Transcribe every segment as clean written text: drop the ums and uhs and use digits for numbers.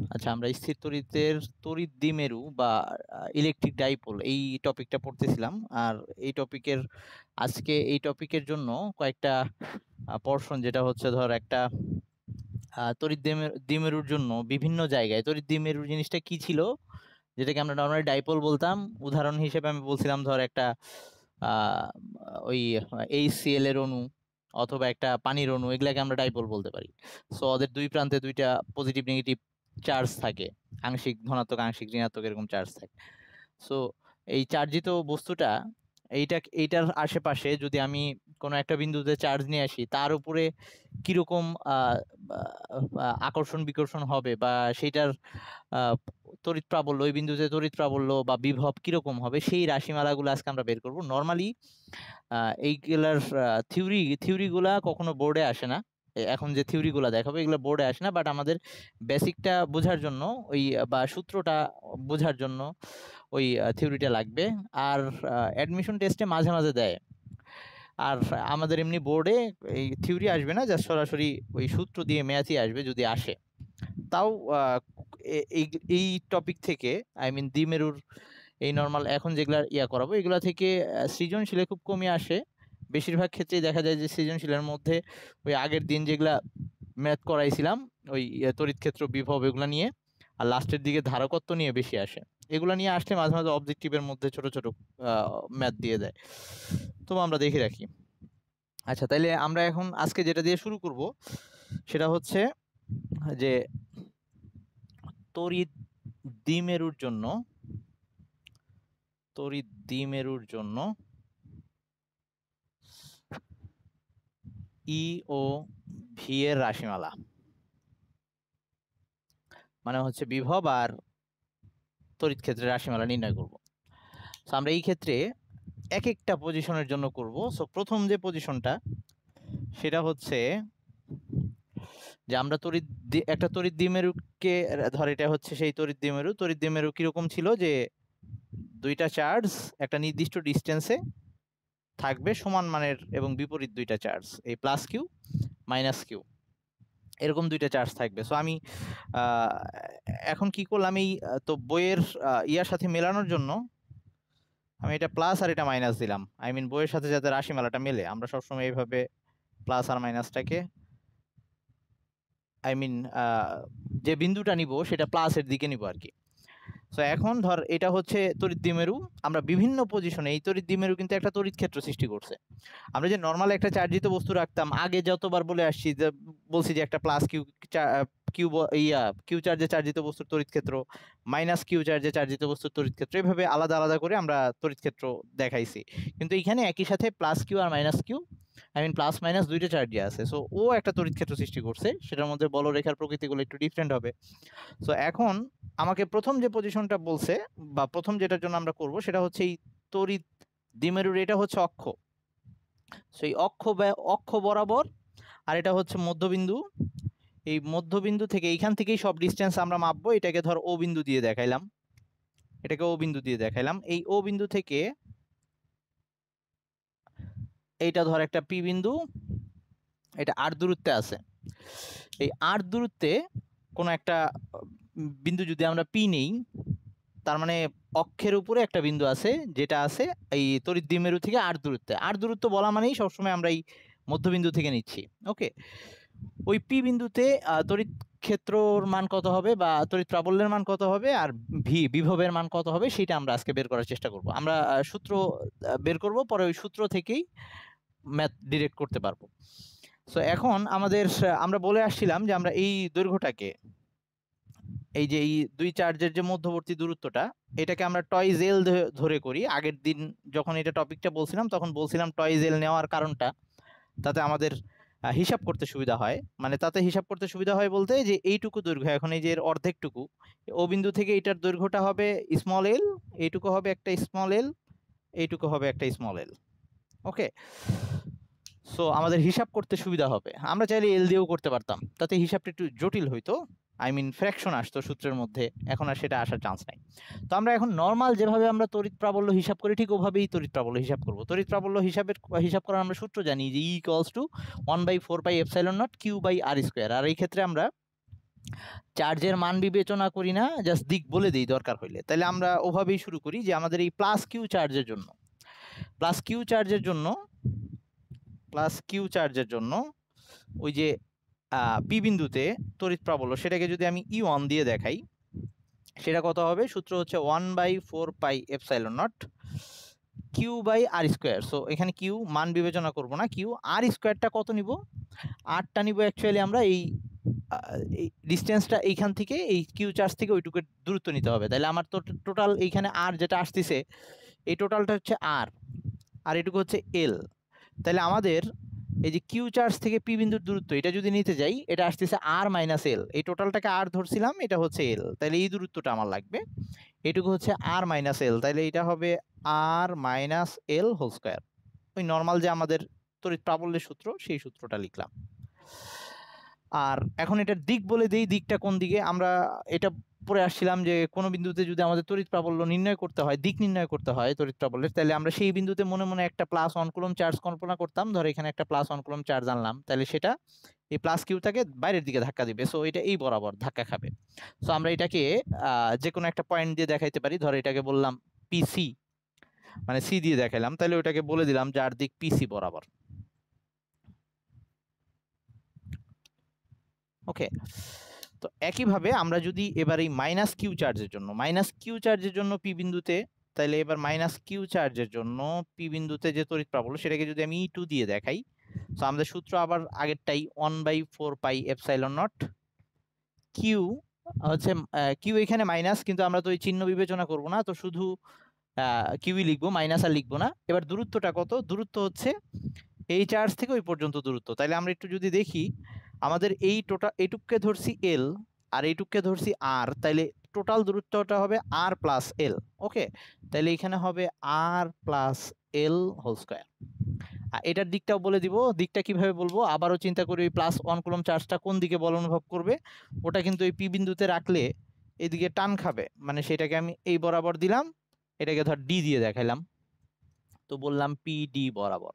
আচ্ছা, আমরা স্থির তড়িতের তড়িৎ দ্বিমেরু বা ইলেকট্রিক ডাইপোল এই টপিকটা পড়তেছিলাম। আর আজকে এই টপিকের জন্য কয়েকটা পোরশন, যেটা হচ্ছে ধর একটা তড়িৎ দ্বিমেরুর জন্য বিভিন্ন জায়গায় তড়িৎ দ্বিমেরু জিনিসটা কি ছিল, যেটাকে আমরা নর্মালি ডাইপোল বলতাম। উদাহরণ হিসেবে আমি বলছিলাম ধর একটা আহ, ওই HCl এর অণু অথবা একটা পানির অণু, এগুলাকে আমরা ডাইপোল বলতে পারি। সো ওদের দুই প্রান্তে দুইটা পজিটিভ নেগেটিভ চার্জ থাকে, আংশিক ধনাত্মক আংশিক ঋণাত্মক এরকম চার্জ থাকে। সো এই চার্জিত বস্তুটা, এইটার আশেপাশে যদি আমি কোনো একটা বিন্দুতে চার্জ নিয়ে আসি, তার উপরে কিরকম আকর্ষণ বিকর্ষণ হবে, বা সেইটার আহ, তড়িৎ প্রাবল্য, ওই বিন্দুতে তড়িৎ প্রাবল্য বা বিভব কিরকম হবে, সেই রাশিমালাগুলো আজকে আমরা বের করব। নর্মালি এইগুলার থিওরিগুলা কখনো বোর্ডে আসে না। এখন যে থিওরিগুলা দেখাবো এগুলো বোর্ডে আসে না, বাট আমাদের বেসিকটা বোঝার জন্য ওই বা সূত্রটা বোঝার জন্য ওই থিওরিটা লাগবে। আর অ্যাডমিশন টেস্টে মাঝে মাঝে দেয়। আর আমাদের এমনি বোর্ডে এই থিওরি আসবে না, জাস্ট সরাসরি ওই সূত্র দিয়ে ম্যাথই আসবে যদি আসে। তাও এই এই টপিক থেকে, আই মিন দ্বিমেরুর এই নর্মাল এখন যেগুলা করাবো, এগুলা থেকে সৃজনশীলে খুব কমই আসে। বেশিরভাগ ক্ষেত্রেই দেখা যায় যে সৃজনশীলের মধ্যে ওই আগের দিন যেগুলা ম্যাথ করাইছিলাম, ওই তড়িৎ ক্ষেত্র বিভব এগুলা নিয়ে, আর লাস্টের দিকে ধারকত্ব নিয়ে বেশি আসে। এগুলা নিয়ে আসলে মাঝে মাঝে অবজেক্টিভের মধ্যে ছোট ছোট ম্যাথ দিয়ে দেয়। তো আমরা দেখে রাখি। আচ্ছা, তাইলে আমরা এখন আজকে যেটা দিয়ে শুরু করব সেটা হচ্ছে যে তড়িৎ দ্বিমেরুর জন্য ই ও ভি এর রাশিমালা, মানে হচ্ছে বিভব আর তড়িৎ ক্ষেত্রের রাশিমালা নির্ণয় করব। তো আমরা এই ক্ষেত্রে এক একটা পজিশনের জন্য করব। সো প্রথম যে পজিশনটা সেটা হচ্ছে যে আমরা একটা তড়িৎ দ্বিমেরুকে ধর, এটা হচ্ছে সেই তড়িৎ দ্বিমেরু কিরকম ছিল, যে দুইটা চার্জ একটা নির্দিষ্ট ডিস্টেন্সে থাকবে সমান মানের, এবং বিপরীত দুইটা চার্জ, এই প্লাস কিউ মাইনাস কিউ, এরকম দুইটা চার্জ থাকবে। সো আমি এখন কি করলাম, এই তো বইয়ের ইয়ার সাথে মেলানোর জন্য আমি এটা প্লাস আর এটা মাইনাস দিলাম। আই মিন বইয়ের সাথে যাতে রাশিমালাটা মেলে, আমরা সবসময় এইভাবে প্লাস আর মাইনাসটাকে, আই মিন যে বিন্দুটা নিব সেটা প্লাসের দিকে নিব আর কি। সো এখন ধর এটা হচ্ছে তড়িৎ দ্বিমেরু। আমরা বিভিন্ন পজিশনে এই তড়িৎ দ্বিমেরু কিন্তু একটা তড়িৎ ক্ষেত্র সৃষ্টি করছে। আমরা যে নর্মাল একটা চার্জিত বস্তু রাখতাম, আগে যতবার বলে আসছি, যে বলছি যে একটা প্লাস কিউ কিউ কিউ চার্জে চার্জিত বস্তুর তড়িৎ ক্ষেত্র, মাইনাস কিউ চার্জে চার্জিত বস্তুর তড়িৎ ক্ষেত্র, এভাবে আলাদা আলাদা করে আমরা তড়িৎ ক্ষেত্র দেখাইছি। কিন্তু এখানে একই সাথে প্লাস কিউ আর minus Q, I mean plus minus দুইটা চার্জই আছে। সো ও একটা তড়িৎ ক্ষেত্র সৃষ্টি করছে, সেটার মধ্যে বলরেখার প্রকৃতিগুলো একটু ডিফারেন্ট হবে। সো এখন আমাকে প্রথম যে পজিশনটা বলছে, বা প্রথম যেটার জন্য আমরা করব, সেটা হচ্ছে এই তড়িৎ দ্বিমেরুর, এটা হচ্ছে অক্ষ। সেই অক্ষ বরাবর, আর এটা হচ্ছে মধ্যবিন্দু। এই মধ্যবিন্দু থেকে এইখান থেকেই সব ডিস্টেন্স আমরা মাপবো। এটাকে ধর ও বিন্দু দিয়ে দেখাইলাম, এই ও বিন্দু থেকে এইটা ধর একটা পি বিন্দু, এটা আর দূরত্বে আছে। এই আর দূরত্বে কোনো একটা বিন্দু যদি আমরা পি নেই, তার মানে অক্ষের উপরে একটা বিন্দু আছে যেটা আছে এই তড়িৎ দ্বিমেরু থেকে আর দূরত্ব বলা মানেই সবসময় আমরা এই মধ্যবিন্দু থেকে নিচ্ছি। ওকে, ওই পি বিন্দুতে তড়িৎ ক্ষেত্রর মান কত হবে, বা তড়িৎ প্রাবল্যের মান কত হবে, আর বিভবের মান কত হবে, সেটা আমরা আজকে বের করার চেষ্টা করব। আমরা সূত্র বের করব, পরে ওই সূত্র থেকেই ম্যাথ ডিরেক্ট করতে পারবো। সো এখন আমরা বলে আসছিলাম যে আমরা এই দৈর্ঘ্যটাকে, এই যে এই দুই চার্জের যে মধ্যবর্তী দূরত্বটা, এটাকে আমরা টয়েস এল ধরে করি। আগের দিন যখন এটা টপিকটা বলছিলাম তখন বলছিলাম টয়েস এল নেওয়ার কারণটা, তাতে আমাদের হিসাব করতে সুবিধা হয়। মানে তাতে হিসাব করতে সুবিধা হয় বলতে, যে এইটুকু দৈর্ঘ্য, এখন এই যে এর অর্ধেকটুকু, ও বিন্দু থেকে এটার দৈর্ঘ্যটা হবে স্মল এল, এইটুকু হবে একটা স্মল এল, এইটুকু হবে একটা স্মল এল। ওকে, সো আমাদের হিসাব করতে সুবিধা হবে। আমরা চাইলে এল দিয়েও করতে পারতাম, তাতে হিসাবটা একটু জটিল হইতো, আই মিন ফ্র্যাকশন আসতো সূত্রের মধ্যে। এখন আর সেটা আসার চান্স নাই। তো আমরা এখন নর্মাল যেভাবে আমরা তড়িৎ প্রাবল্য হিসাব করি, ঠিক ওভাবেই তড়িৎ প্রাবল্য হিসাব করব। তড়িৎ প্রাবল্য হিসাব করার আমরা সূত্র জানি যে E = 1/4πε0 Q/r²। আর এই ক্ষেত্রে আমরা চার্জের মান বিবেচনা করি না, জাস্ট দিক বলে দিই দরকার হইলে। তাহলে আমরা ওভাবেই শুরু করি যে আমাদের এই প্লাস কিউ চার্জের জন্য ওই যে পি বিন্দুতে তড়িৎ প্রাবল্য সেটাকে যদি আমি E1 দিয়ে দেখাই, সেটা কত হবে? সূত্র হচ্ছে 1/4πε0 Q/r²। সো এখানে কিউ মান বিবেচনা করব না, কিউ আর স্কোয়ারটা কত নিব? আরটা নিব অ্যাকচুয়ালি আমরা এই ডিস্টেন্সটা এইখান থেকে এই কিউ চার্জ থেকে ওইটুকু দূরত্ব নিতে হবে। তাহলে আমার তো টোটাল এইখানে আর যেটা আসতেছে এই টোটালটা হচ্ছে আর এটুকু হচ্ছে এল। তাহলে আমাদের এই যে কিউ চার্জ থেকে পি বিন্দুর দূরত্ব এটা যদি নিতে যাই, এটা আসতেছে আর মাইনাস এল। এই টোটালটাকে আর ধরছিলাম, এটা হচ্ছে এল, তাহলে এই দূরত্বটা আমার লাগবে, এটুকু হচ্ছে আর মাইনাস এল। তাহলে এটা হবে R minus L whole square. ওই নর্মাল যে আমাদের তড়িৎ প্রাবল্যের সূত্র, সেই সূত্রটা লিখলাম। আর এখন এটার দিক বলে দিই, দিকটা কোন দিকে। আমরা এটা পরে আসছিলাম যে কোনো বিন্দুতে যদি আমাদের তড়িৎ প্রাবল্য নির্ণয় করতে হয়, দিক নির্ণয় করতে হয় তড়িৎ প্রাবল্যের, তাহলে আমরা সেই বিন্দুতে মনে মনে একটা +1 কুলম্ব চার্জ কল্পনা করতাম। ধর এখানে একটা +1 কুলম্ব চার্জ আনলাম, তাহলে সেটা এই প্লাস কিউটাকে বাইরের দিকে ধাক্কা দিবে। সো এটা এই বরাবর ধাক্কা খাবে। সো আমরা এটাকে যে কোনো একটা পয়েন্ট দিয়ে দেখাইতে পারি। ধর এটাকে বললাম পিসি, মানে সি দিয়ে দেখাইলাম, তাহলে ওটাকে বলে দিলাম যার দিক পিসি বরাবর। ওকে, তো একইভাবে আমরা যদি এবার এই মাইনাস কিউ চার্জের জন্য পি বিন্দুতে, তাহলে এবার মাইনাস কিউ চার্জের জন্য পি বিন্দুতে যে তড়িৎ প্রাবল্য সেটাকে যদি আমি E2 দিয়ে দেখাই, তো আমাদের সূত্র আবার আগেরটাই 1/4πε0 কিউ হচ্ছে কিউ এখানে মাইনাস, কিন্তু আমরা তো ওই চিহ্ন বিবেচনা করব না, তো শুধু কিউই লিখবো, মাইনাস আর লিখবো না। এবার দূরত্বটা কত? দূরত্ব হচ্ছে এই চার্জ থেকে ওই পর্যন্ত দূরত্ব। তাইলে আমরা একটু যদি দেখি, আমাদের এই টোটাল এইটুককে ধরছি এল আর এইটুককে ধরছি আর, তাইলে টোটাল দূরত্বটা হবে আর প্লাস এল। ওকে, তাইলে এখানে হবে R plus L whole square. এটার দিকটাও বলে দিব। দিকটা কিভাবে বলবো? আবারও চিন্তা করি, ওই +1 কুলম্ব চার্জটা কোন দিকে বল অনুভব করবে? ওটা কিন্তু এই পি বিন্দুতে রাখলে এদিকে টান খাবে, মানে সেটাকে আমি এই বরাবর দিলাম, এটাকে ধর ডি দিয়ে দেখাইলাম, তো বললাম পি ডি বরাবর।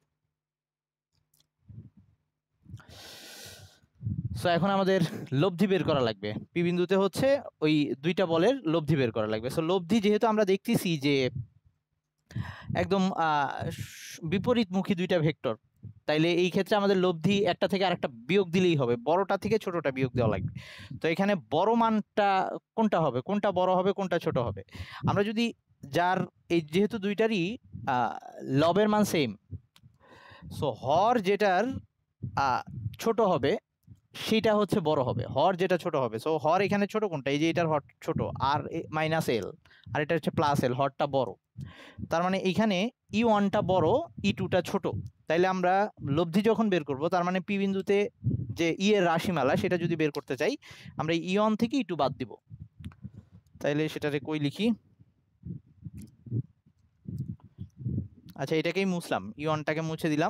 সো এখন আমাদের লব্ধি বের করা লাগবে। পি বিন্দুতে হচ্ছে ওই দুইটা বলের লব্ধি বের করা লাগবে। সো লব্ধি যেহেতু আমরা দেখতেছি যে একদম বিপরীতমুখী দুইটা ভেক্টর, তাইলে এই ক্ষেত্রে আমাদের লব্ধি একটা থেকে আরেকটা বিয়োগ দিলেই হবে, বড়টা থেকে ছোটটা বিয়োগ দেওয়া লাগবে। তো এখানে বড় মানটা কোনটা হবে, কোনটা বড় হবে, কোনটা ছোট হবে? আমরা যদি যার এই যেহেতু দুইটারই লবের মান সেম, সো হর যেটার ছোট হবে সেটা হচ্ছে বড় হবে, হর যেটা ছোট হবে। সো হর এখানে ছোট কোনটা? এই যে এটার হর ছোট আর মাইনাস এল, আর এটা হচ্ছে প্লাস এল, হরটা বড়। তার মানে এইখানে E1টা বড়, E2টা ছোট। তাইলে আমরা লব্ধি যখন বের করব, তার মানে পি বিন্দুতে যে ই এর রাশিমালা সেটা যদি বের করতে চাই, আমরা E1 থেকে E2 বাদ দিব। তাইলে সেটারে কই লিখি? আচ্ছা, এটাকেই মুছলাম, E1টাকে মুছে দিলাম।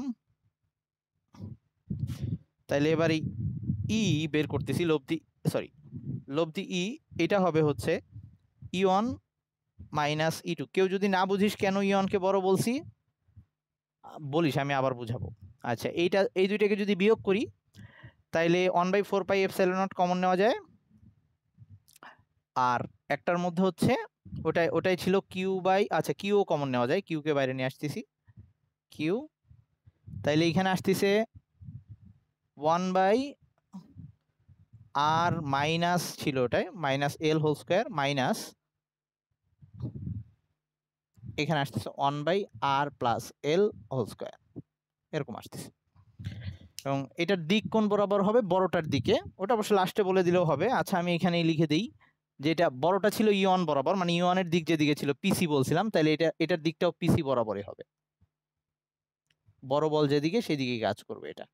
তাইলে এবার এই ই বের করতেছি, লব্ধি ই, এটা হবে হচ্ছে E1 মাইনাস E2। কেউ যদি না বুঝিস কেন E1 কে বড় বলছি, বলিস, আমি আবার বুঝাবো। আচ্ছা, এই দুইটাকে যদি বিয়োগ করি, তাইলে 1/4πε0 কমন নেওয়া যায়, আর একটার মধ্যে হচ্ছে ওটাই ছিল আচ্ছা কিউ কমন নেওয়া যায়, কিউকে বাইরে নিয়ে আসতেছি, কিউ। তাইলে এখানে আসতেছে 1/r মাইনাস ছিল ওটাই minus L whole square, minus এখানে আসতেছে 1/r plus L whole square, এরকম আসতেছে। এবং এটার দিক কোন বরাবর হবে? বড়টার দিকে। ওটা অবশ্য লাস্টে বলে দিলেও হবে। আচ্ছা, আমি এখানেই লিখে দিই যে এটা বড়টা ছিল E1 বরাবর, মানে E1 এর দিক যেদিকে ছিল পিসি বলছিলাম, তাহলে এটার দিকটাও পিসি বরাবরই হবে। বড় বল যেদিকে সেদিকে কাজ করবে এটা।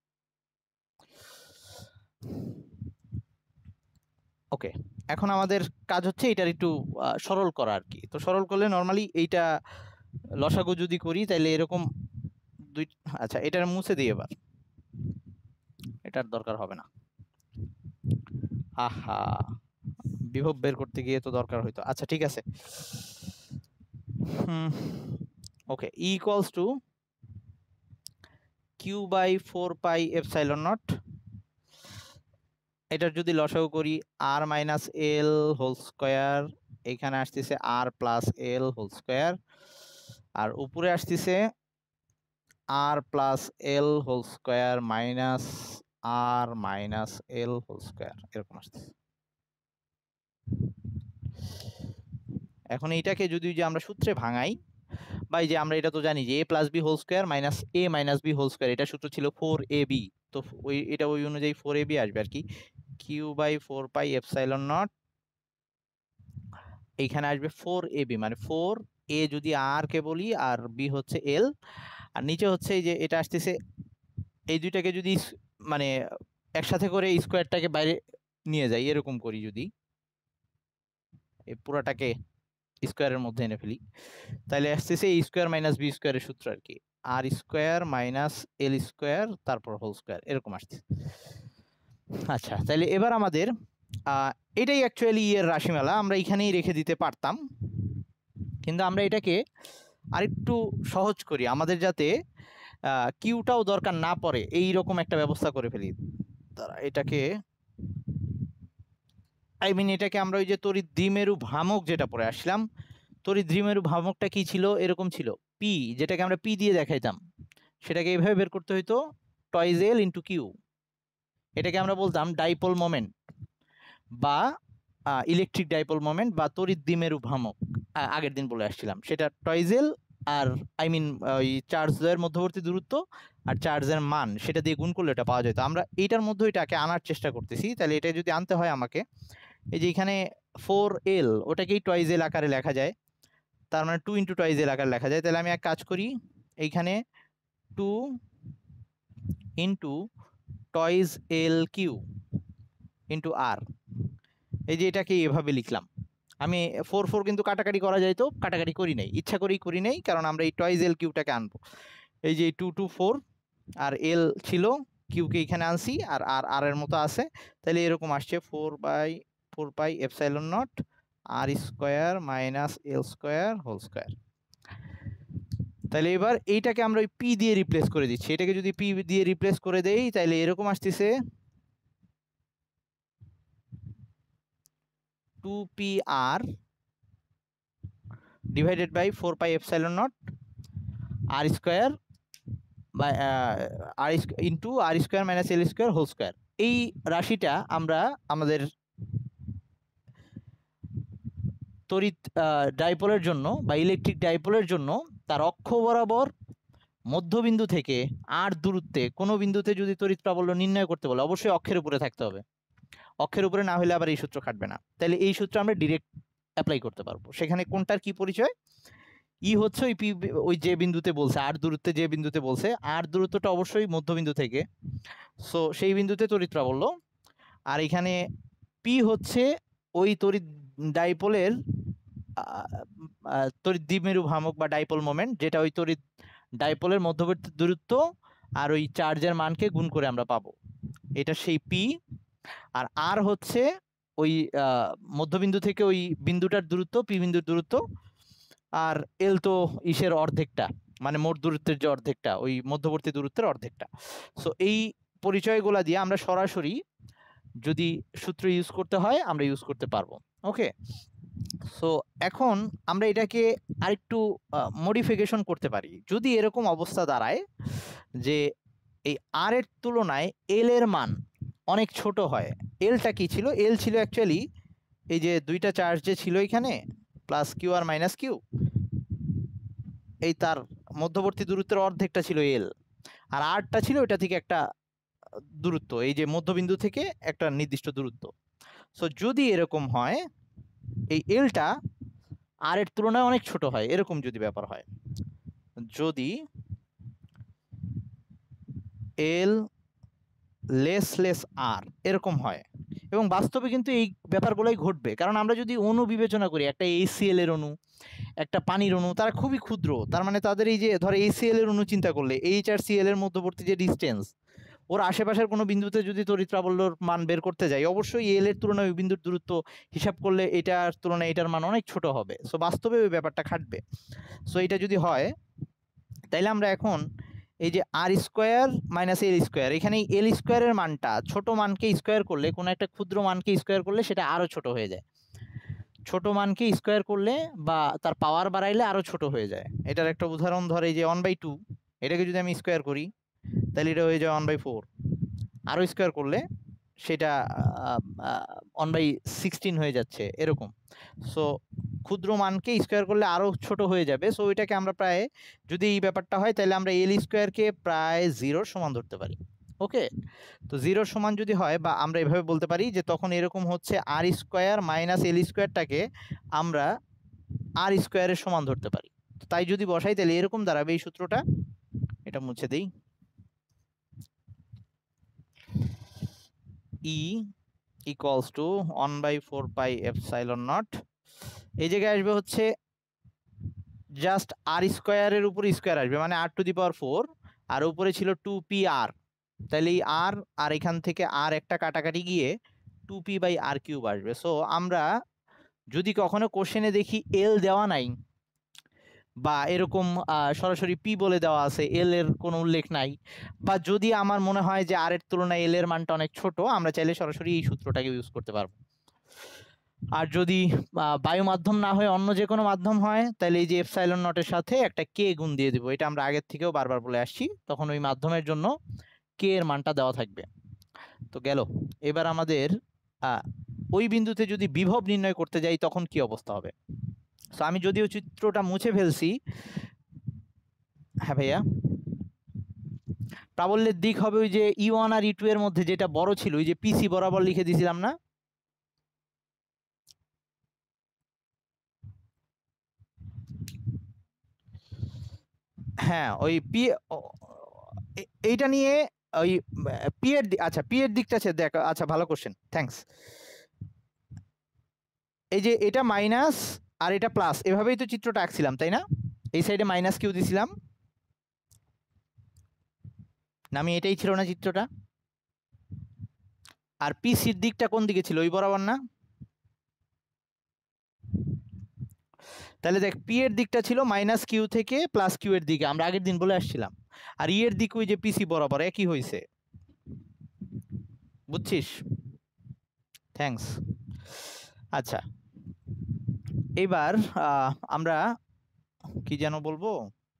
ওকে, এখন আমাদের কাজ হচ্ছে এটার একটু সরল করা আর কি। তো সরল করলে নরমালি এইটা লসাগু যদি করি তাহলে এরকম আচ্ছা, এটার মুছে দিই এবার, এটার দরকার হবে না। আহা, বিভব বের করতে গিয়ে তো দরকার হইতো। আচ্ছা, ঠিক আছে। ওকে, E ইকুয়ালস টু Q/4πε0 এটার যদি লসাগু করি R minus L whole square, এখানে আসতেছে R plus L whole square, আর উপরে আসতেছে R plus L whole square minus R minus L whole square, এরকম আসতেছে। এখন এইটাকে যদি যে আমরা সূত্রে ভাঙাই, বা এই যে আমরা এটা তো জানি যে A plus B whole square minus A minus B whole square, এটা সূত্র ছিল 4ab, তো এটা ওই অনুযায়ী 4ab আসবে আর কি, Q by 4 pi epsilon naught, এইখানে আসবে 4ab, মানে 4a যদি আর কে বলি আর বি হচ্ছে এল, আর নিচে হচ্ছে এই যে এটা আসতেছে, এই দুইটাকে যদি মানে একসাথে করে স্কোয়ারটাকে বাইরে নিয়ে যাই, এরকম করি যদি এই পুরাটাকে স্কোয়ারের মধ্যে এনে ফেলি, তাহলে আসতেছে এই স্কোয়ার মাইনাস বি স্কোয়ারের সূত্র আর কি, R square minus L square তারপর হোল স্কোয়ার, এরকম আসছে। আচ্ছা, তাহলে এবার আমাদের এটাই অ্যাকচুয়ালি এর রাশিমালা, আমরা এখানেই রেখে দিতে পারতাম, কিন্তু আমরা এটাকে আরেকটু সহজ করি, আমাদের যাতে কিউটাও দরকার না পড়ে এই রকম একটা ব্যবস্থা করে ফেলি। তারা এটাকে এটাকে আমরা ওই যে তড়িৎ দ্বিমেরু ভ্রামক যেটা পড়ে আসলাম, তড়িৎ দ্বিমেরু ভ্রামকটা কি ছিল, এরকম ছিল পি, যেটাকে আমরা পি দিয়ে দেখাইতাম, সেটাকে এইভাবে বের করতে হইতো টয়েজ এল ইন্টু কিউ, এটাকে আমরা বলতাম ডাইপোল মোমেন্ট বা ইলেকট্রিক ডাইপোল মোমেন্ট বা তড়িৎ দ্বিমেরু ভ্রামক, আগের দিন বলে আসছিলাম, সেটা টয়েজেল আর ওই চার্জ দ্বয়ের মধ্যবর্তী দূরত্ব আর চার্জের মান সেটা দিয়ে গুণ করলে এটা পাওয়া যেত। আমরা এইটার মধ্যে এটাকে আনার চেষ্টা করতেছি, তাহলে এটা যদি আনতে হয় আমাকে, এই যে এখানে 4l ওটাকেই টয়েজেল আকারে লেখা যায়, তার মানে 2 ইন্টু টয়েজেল আকারে লেখা যায়, তাহলে আমি এক কাজ করি, এইখানে 2 into twice L Q into R, এই যে এটাকে এভাবে লিখলাম। আমি 4 কিন্তু কাটাকাটি করা যায়, তো কাটাকাটি করি নাই, ইচ্ছা করেই করি নাই, কারণ আমরা এই টয়েজ এল কিউটাকে আনবো, এই যে 2 2 4 আর এল ছিল, কিউকে এখানে আনছি, আর আর আর এর মতো আছে, তাহলে এরকম আসছে 4 pi epsilon naught R square minus L square whole square. তাহলে এবার এইটাকে আমরা ওই পি দিয়ে রিপ্লেস করে দিচ্ছি, এটাকে যদি পি দিয়ে রিপ্লেস করে দেই তাহলে এরকম আসতেছে 2pr divided by 4 pi epsilon naught R square by R into R square minus L square whole square. এই রাশিটা আমরা আমাদের তড়িৎ ডাইপোলের জন্য বা ইলেকট্রিক ডাইপোলের জন্য তার অক্ষ বরাবর মধ্যবিন্দু থেকে আর দূরত্বে কোনো বিন্দুতে যদি তড়িৎ প্রাবল্য নির্ণয় করতে বলে, অবশ্যই অক্ষের উপরে থাকতে হবে, অক্ষের উপরে না হলে আবার এই সূত্র খাটবে না, তাহলে এই সূত্র আমরা ডিরেক্ট অ্যাপ্লাই করতে পারবো। সেখানে কোনটার কি পরিচয়, ই হচ্ছে ওই পি, ওই যে বিন্দুতে বলছে আর দূরত্বে, যে বিন্দুতে বলছে আর দূরত্বটা অবশ্যই মধ্যবিন্দু থেকে, সো সেই বিন্দুতে তড়িৎ প্রাবল্য, আর এখানে পি হচ্ছে ওই তড়িৎ ডাইপোলের তড়িৎ দ্বিমেরু ভ্রামক বা ডাইপোল মোমেন্ট, যেটা ওই তড়িৎ ডাইপোলের মধ্যবর্তী দূরত্ব আর ওই চার্জের মানকে গুণ করে আমরা পাবো, এটা সেই পি। আর আর হচ্ছে ওই মধ্যবিন্দু থেকে ওই বিন্দুটার দূরত্ব, পি বিন্দুর দূরত্ব, আর এল তো ইসের অর্ধেকটা, মানে মোট দূরত্বের যে অর্ধেকটা, ওই মধ্যবর্তী দূরত্বের অর্ধেকটা। সো এই পরিচয়গুলা দিয়ে আমরা সরাসরি যদি সূত্র ইউজ করতে হয় আমরা ইউজ করতে পারবো। ওকে, সো এখন আমরা এটাকে আরেকটু মডিফিকেশন করতে পারি, যদি এরকম অবস্থা দাঁড়ায় যে এই আর এর তুলনায় এল এর মান অনেক ছোট হয়। এলটা কি ছিল, এল ছিল অ্যাকচুয়ালি এই যে দুইটা চার্জ যে ছিল এখানে প্লাস কিউ আর মাইনাস কিউ, এই তার মধ্যবর্তী দূরত্বের অর্ধেকটা ছিল এল, আর আরটা ছিল এটা থেকে একটা দূরত্ব, এই যে মধ্যবিন্দু থেকে একটা নির্দিষ্ট দূরত্ব। সো যদি এরকম হয় এই এলটা আর এর তুলনায় অনেক ছোট হয়, এরকম যদি ব্যাপার হয়, যদি এল লেস আর এরকম হয়, এবং বাস্তবে কিন্তু এই ব্যাপারগুলোই ঘটবে, কারণ আমরা যদি অণু বিবেচনা করি, একটা ACl এর অণু, একটা পানির অণু, তারা খুবই ক্ষুদ্র, তার মানে তাদের এই যে ধরো ACl এর অণু চিন্তা করলে H আর Cl এর মধ্যবর্তী যে ডিস্টেন্স, ওর আশেপাশের কোনো বিন্দুতে যদি তড়িৎ প্রাবল্যর মান বের করতে যাই, অবশ্যই এল এর তুলনায় ওই বিন্দুর দূরত্ব হিসাব করলে এটার তুলনায় এটার মান অনেক ছোট হবে। সো বাস্তবে ওই ব্যাপারটা খাটবে। সো এটা যদি হয় তাইলে আমরা এখন এই যে R square minus L square, এখানে এল স্কোয়ারের মানটা ছোট মানকে স্কোয়ার করলে, কোনো একটা ক্ষুদ্র মানকে স্কোয়ার করলে সেটা আরো ছোট হয়ে যায়। ছোট মানকে স্কোয়ার করলে বা তার পাওয়ার বাড়াইলে আরো ছোট হয়ে যায়। এটার একটা উদাহরণ ধরে যে 1/2, এটাকে যদি আমি স্কোয়ার করি তাহলে এটা হয়ে যায় 1/4, আরো স্কোয়ার করলে সেটা 1/16 হয়ে যাচ্ছে এরকম। সো ক্ষুদ্র মানকে স্কোয়ার করলে আরো ছোট হয়ে যাবে। সো এটাকে আমরা প্রায়, যদি এই ব্যাপারটা হয় তাহলে আমরা এল স্কোয়ারকে প্রায় 0 সমান ধরতে পারি। ওকে, তো 0 সমান যদি হয়, বা আমরা এভাবে বলতে পারি যে তখন এরকম হচ্ছে আর স্কোয়ার মাইনাস এল স্কোয়ারটাকে আমরা আর স্কোয়ারের সমান ধরতে পারি। তাই যদি বসাই তাহলে এরকম দাঁড়াবে এই সূত্রটা। এটা মুছে দেই। E equals to 1/4 pi epsilon naught, এই জায়গায় আসবে হচ্ছে জাস্ট আর স্কোয়ারের উপর স্কোয়ার আসবে, মানে r টু দি পাওয়ার 4, আর উপরে ছিল 2pr, তাহলে এই r আর এখান থেকে r একটা কাটাকাটি গিয়ে 2p/r³ আসবে। সো আমরা যদি কখনো কোশ্চেনে দেখি এল দেওয়া নাই বা এরকম সরাসরি পি বলে দেওয়া আছে, এল এর কোনো উল্লেখ নাই, বা যদি আমার মনে হয় যে আর এর তুলনায় এল এর মানটা অনেক ছোট, আমরা চাইলে সরাসরি এই সূত্রটাকে ইউজ করতে পারবো। আর যদি বায়ু মাধ্যম না হয়ে অন্য যে কোনো মাধ্যম হয় তাহলে এই যে এপসাইলন নটের সাথে একটা কে গুণ দিয়ে দিব। এটা আমরা আগের থেকেও বারবার বলে আসছি, তখন ওই মাধ্যমের জন্য কে এর মানটা দেওয়া থাকবে। তো গেল, এবার আমাদের ওই বিন্দুতে যদি বিভব নির্ণয় করতে যাই তখন কি অবস্থা হবে। তো আমি যদিও চিত্রটা মুছে ফেলছি, হ্যাঁ ভাইয়া, প্রাবল্যের দিক হবে ওই যে E1 আর E2 এর মধ্যে যেটা বড় ছিল, ওই যে পিসি বরাবর লিখে দিয়েছিলাম না, হ্যাঁ ওই পি, এইটা নিয়ে ওই পি এর, আচ্ছা পি এর দিকটা দেখ, আচ্ছা ভালো কোশ্চেন, থ্যাঙ্কস। এই যে এটা মাইনাস আর এটা প্লাস, এভাবেই তো চিত্রটা আঁকছিলাম তাই না? এই সাইডে মাইনাস কিউ দিছিলাম না, আমি এটাই ছিল না চিত্রটা? আর পিসির দিকটা কোন দিকে ছিল, ওই বরাবর না? তাহলে দেখ পি এর দিকটা ছিল মাইনাস কিউ থেকে প্লাস কিউ এর দিকে, আমরা আগের দিন বলে আসছিলাম। আর ই এর দিক ওই যে পিসি বরাবর একই হয়েছে, বুঝছিস? থ্যাঙ্কস। আচ্ছা, এবার আমরা কি যেন বলবো,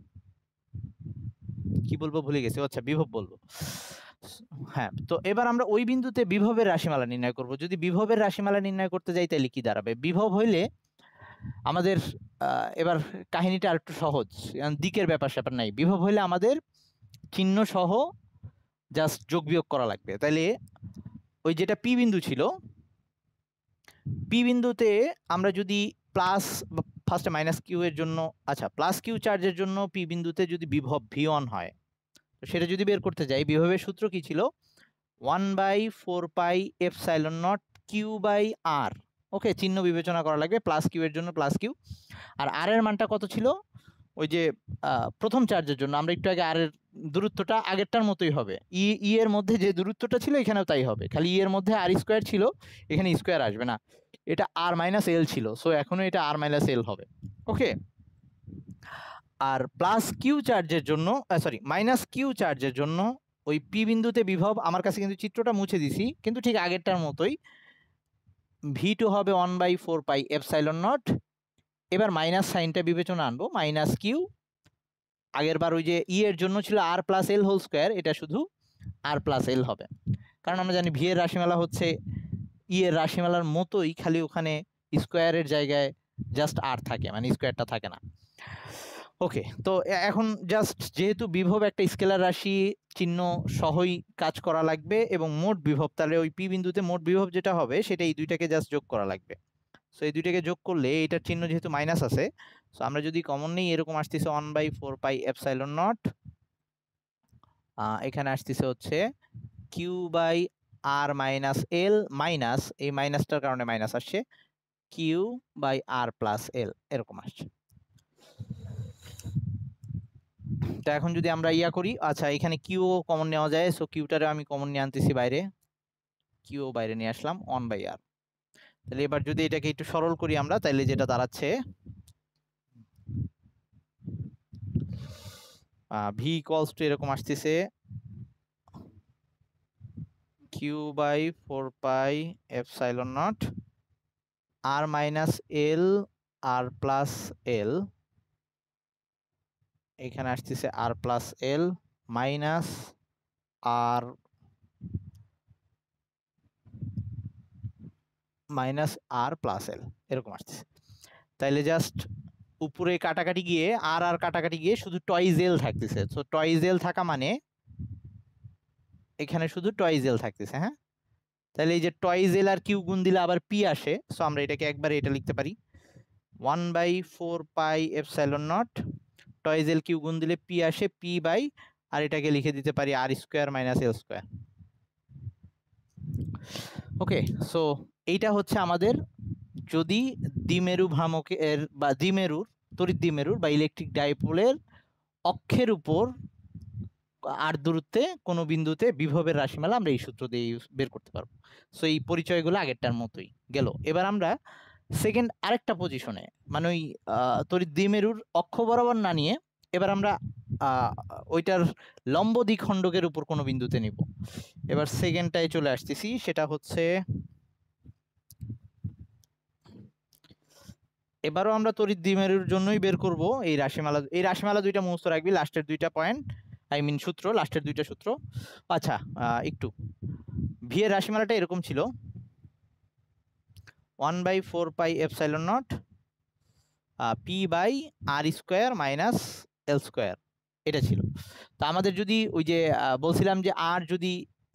কি বলবো ভুলে গেছি, আচ্ছা বিভব বলবো। হ্যাঁ, তো এবার আমরা ওই বিন্দুতে বিভবের রাশিমালা নির্ণয় করব। যদি বিভবের রাশিমালা নির্ণয় করতে যাই তাহলে কি দাঁড়াবে? বিভব হইলে আমাদের এবার কাহিনীটা আরেকটু সহজ, দিকের ব্যাপার স্যাপার নাই। বিভব হইলে আমাদের চিহ্ন সহ জাস্ট যোগ বিয়োগ করা লাগবে। তাহলে ওই যেটা পি বিন্দু ছিল, পি বিন্দুতে আমরা যদি প্লাস, ফার্স্টে মাইনাস কিউ এর জন্য, আচ্ছা প্লাস কিউ চার্জের জন্য পি বিন্দুতে যদি বিভব V1 হয়, তো সেটা যদি বের করতে যাই, বিভবের সূত্র কি ছিল? 1/4 পাই এপসাইলন নট Q/R। ওকে, চিহ্ন বিবেচনা করা লাগবে, প্লাস কিউ এর জন্য প্লাস কিউ, আর আর এর মানটা কত ছিল? ওই যে প্রথম চার্জের জন্য আমরা একটু আগে আর এর দূরত্বটা আগেরটার মতোই হবে, ই এর মধ্যে যে দূরত্বটা ছিল এখানেও তাই হবে, খালি ই এর মধ্যে আর স্কোয়ার ছিল, এখানে স্কোয়ার আসবে না, এটা আর মাইনাস এল ছিল, সো এখনো এটা আর মাইনাস এল হবে। ওকে, আর প্লাস কিউ চার্জের জন্য, সরি মাইনাস কিউ চার্জের জন্য ওই পি বিন্দুতে বিভব, আমার কাছে কিন্তু চিত্রটা মুছে দিছি, কিন্তু ঠিক আগেরটার মতোই, V2 হবে 1/4 পাই এপসাইলন নট। এবার মাইনাস সাইনটা বিবেচনা আনবো, মাইনাস কিউ, আগের বার ওই যে ই এর জন্য ছিল R plus L whole square, এটা শুধু আর প্লাস এল হবে, কারণ আমরা জানি ভি এর রাশিমালা হচ্ছে ই এর রাশিমালার মতোই, খালি ওখানে স্কোয়ারের জায়গায় জাস্ট আর থাকে, মানে স্কোয়ারটা থাকে না। ওকে, তো এখন জাস্ট যেহেতু বিভব একটা স্কেলার রাশি, চিহ্ন সহই কাজ করা লাগবে, এবং মোট বিভব, তাহলে ওই পি বিন্দুতে মোট বিভব যেটা হবে সেটা এই দুইটাকে জাস্ট যোগ করা লাগবে। সো এই দুইটাকে যোগ করলে এটার চিহ্ন যেহেতু মাইনাস আছে, সো আমরা যদি কমন নেই, এরকম আসতেছে 1/4 পাই এপসাইলন নট, এখানে আসতেছে হচ্ছে Q/R মাইনাস এল, মাইনাস এই মাইনাসটার কারণে মাইনাস আসছে Q/R প্লাস এল, এরকম আসছে। তো এখন যদি আমরা ইয়া করি, আচ্ছা এখানে কিউ কমন নেওয়া যায়, সো কিউটারে আমি কমন নিয়ে আনতেছি বাইরে, কিউ বাইরে নিয়ে আসলাম 1/R। তাহলে এবার যদি এটাকে একটু সরল করি আমরা, তাহলে যেটা দাঁড়াচ্ছে ভি ইকুয়ালস টু এরকম আসতেছে Q by 4 pi epsilon naught R minus L R plus L, এখানে আসতেছে R plus L minus R minus R plus L এরকম আসতেছে। তাইলে জাস্ট উপরে কাটাকাটি গিয়ে আর আর কাটাকাটি গিয়ে শুধু টয়েস এল থাকতেছে। সো টয়েস এল থাকা মানে এখানে শুধু টয়েস এল থাকতেছে। হ্যাঁ, তাহলে এই যে টয়েস এল আর কিউ গুণ দিলে আবার পি আসে। সো আমরা এটাকে একবারে এটা লিখতে পারি 1/4 pi epsilon naught, twice L Q গুণ দিলে পি আসে, পি বাই আর এটাকে লিখে দিতে পারি R square minus L square. Okay, so এইটা হচ্ছে আমাদের যদি দ্বিমেরু ভ্রামকের বা দ্বিমেরুর তড়িৎ দ্বিমেরুর বা ইলেকট্রিক ডাইপোলের অক্ষের উপর আর দূরত্বে কোনো বিন্দুতে বিভবের রাশিমালা আমরা এই সূত্র দিয়ে বের করতে পারবো। সো এই পরিচয়গুলো আগেরটার মতোই গেল। এবার আমরা সেকেন্ড আরেকটা পজিশনে মানে ওই তড়িৎ দ্বিমেরুর অক্ষ বরাবর না নিয়ে এবার আমরা ওইটার লম্ব দ্বিখণ্ডকের উপর কোনো বিন্দুতে নিব। এবার সেকেন্ডটায় চলে আসতেছি, সেটা হচ্ছে এবারও আমরা তড়িৎ দ্বিমেরুর জন্যই বের করব এই রাশিমালা। এই রাশিমালা দুইটা মুখস্থ রাখবি, লাস্টের দুইটা পয়েন্ট সূত্র, লাস্টের দুইটা সূত্র। আচ্ছা, একটু ভি এর রাশিমালাটা এরকম ছিল 1/4 pi epsilon naught P by R square minus L square, এটা ছিল। তো আমাদের যদি ওই যে বলছিলাম যে আর যদি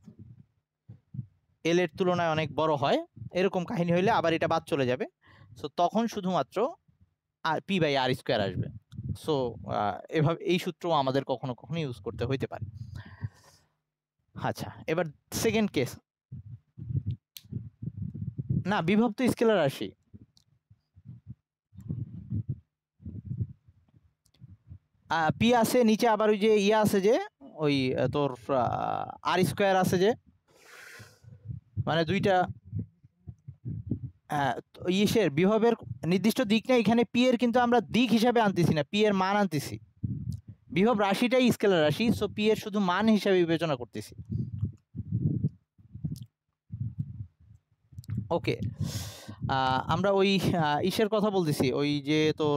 এল এর তুলনায় অনেক বড় হয় এরকম কাহিনী হইলে আবার এটা বাদ চলে যাবে। সো তখন শুধুমাত্র আর পি বাই আর স্কোয়ার আসবে। সো এভাবে এই সূত্র আমাদের কখনো কখনো ইউজ করতে হইতে পারে। আচ্ছা, এবার সেকেন্ড কেস, না বিভব তো স্কেলার রাশি, পি আছে নিচে, আবার ওই যে ইয়া আছে যে ওই তোর আর স্কোয়ার আছে যে, মানে দুইটা ইসের বিভবের নির্দিষ্ট দিক নেই এখানে, পি এর কিন্তু আমরা দিক হিসাবে আনতেছি না, পি এর মান আনতেছি। বিভব রাশিটাই স্কেলার রাশি, সো পি এর শুধু মান হিসাবে বিবেচনা করতেছি। ওকে, আমরা ওই ইসের কথা বলতেছি, ওই যে তোর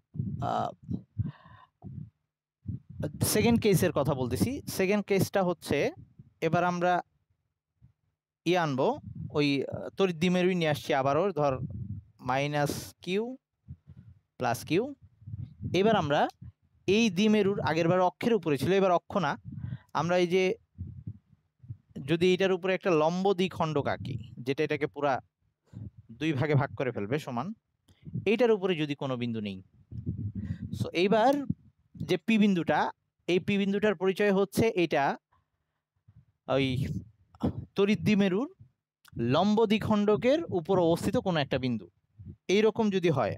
সেকেন্ড কেসের কথা বলতেছি। সেকেন্ড কেসটা হচ্ছে এবার আমরা আনবো ওই তড়িৎ দ্বিমেরুই নিয়ে আসছি আবারও, ধর মাইনাস কিউ প্লাস কিউ। এবার আমরা এই দ্বিমেরুর আগেরবার অক্ষের উপরে ছিল, এবার অক্ষ না, আমরা এই যে যদি এটার উপরে একটা লম্ব দ্বিখণ্ডক আঁকি যেটা এটাকে পুরা দুই ভাগে ভাগ করে ফেলবে সমান, এইটার উপরে যদি কোনো বিন্দু নেই, সো এইবার যে পি বিন্দুটা, এই পি বিন্দুটার পরিচয় হচ্ছে এটা ওই তড়িৎ দ্বিমেরুর লম্ব দ্বিখণ্ডকের উপর অবস্থিত কোনো একটা বিন্দু। এইরকম যদি হয়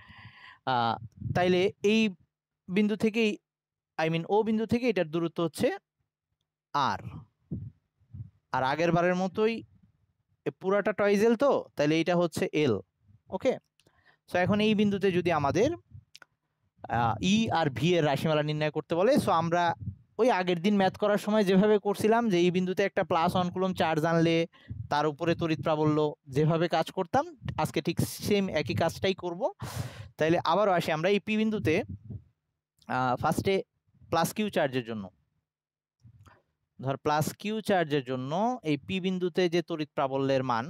তাইলে এই বিন্দু থেকেই ও বিন্দু থেকে এটার দূরত্ব হচ্ছে আর আগের বারের মতোই পুরাটা টয়েস এল, তো তাহলে এইটা হচ্ছে এল। ওকে, সো এখন এই বিন্দুতে যদি আমাদের ই আর ভি এর রাশিমালা নির্ণয় করতে বলে, সো আমরা ওই আগের দিন ম্যাথ করার সময় যেভাবে করছিলাম যে এই বিন্দুতে একটা প্লাস 1 কুলম্ব চার্জ আনলে তার উপরে তড়িৎ প্রাবল্য যেভাবে কাজ করতাম, আজকে ঠিক সেম একই কাজটাই করব। তাইলে আবারও আসি আমরা এই পি বিন্দুতে ফার্স্টে প্লাস কিউ চার্জের জন্য, ধর প্লাস কিউ চার্জের জন্য এই পি বিন্দুতে যে তড়িৎ প্রাবল্যের মান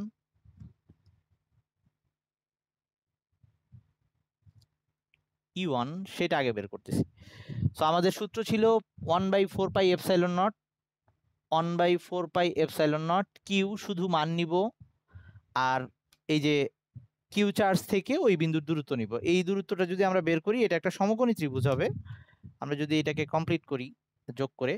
E1 সেটা আগে বের করতেছি। সো আমাদের সূত্র ছিল 1/4 pi epsilon naught 1/4 pi epsilon naught Q, শুধু মান নিব, আর এই যে কিউ চার্জ থেকে ওই বিন্দুর দূরত্ব নিব। এই দূরত্বটা যদি আমরা বের করি এটা একটা সমকোণী ত্রিভুজ হবে। আমরা যদি এটাকে কমপ্লিট করি যোগ করে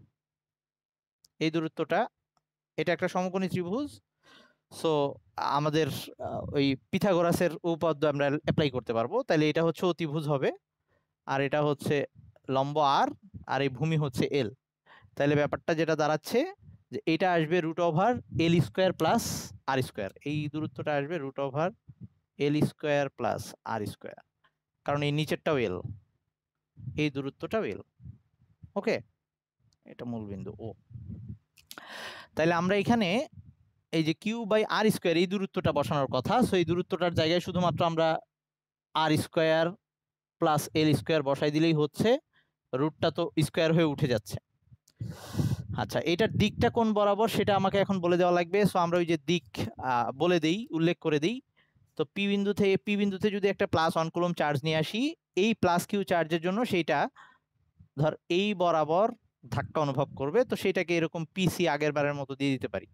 এই দূরত্বটা, এটা একটা সমকোণী ত্রিভুজ। সো আমাদের ওই পিথাগোরাসের উপপাদ্য আমরা অ্যাপ্লাই করতে পারবো। তাহলে এটা হচ্ছে অতিভুজ হবে, আর এটা হচ্ছে লম্ব আর এই ভূমি হচ্ছে এল। তাহলে ব্যাপারটা যেটা দাঁড়াচ্ছে যে এটা আসবে root over L square plus R square, এই দূরত্বটা আসবে root over L square plus R square, কারণ এই নিচেরটাও এল, এই দূরত্বটাও এল। ওকে, এটা মূল বিন্দু ও। তাহলে আমরা এখানে এই যে কিউ বাই আর স্কোয়ার এই দূরত্বটা বসানোর কথা, সো এই দূরত্বটার জায়গায় শুধুমাত্র আমরা R square plus L square বসাই দিলেই হচ্ছে, রুটটা তো স্কোয়ার হয়ে উঠে যাচ্ছে। আচ্ছা, এটার দিকটা কোন বরাবর সেটা আমাকে এখন বলে দেওয়া লাগবে। সো আমরা ওই যে দিক বলে দেই, উল্লেখ করে দিই। তো পি বিন্দুতে যদি একটা +1 কুলম্ব চার্জ নিয়ে আসি, এই প্লাস কিউ চার্জের জন্য সেইটা ধর এই বরাবর ধাক্কা অনুভব করবে, তো সেটাকে এরকম পিসি আগের বারের মতো দিয়ে দিতে পারি।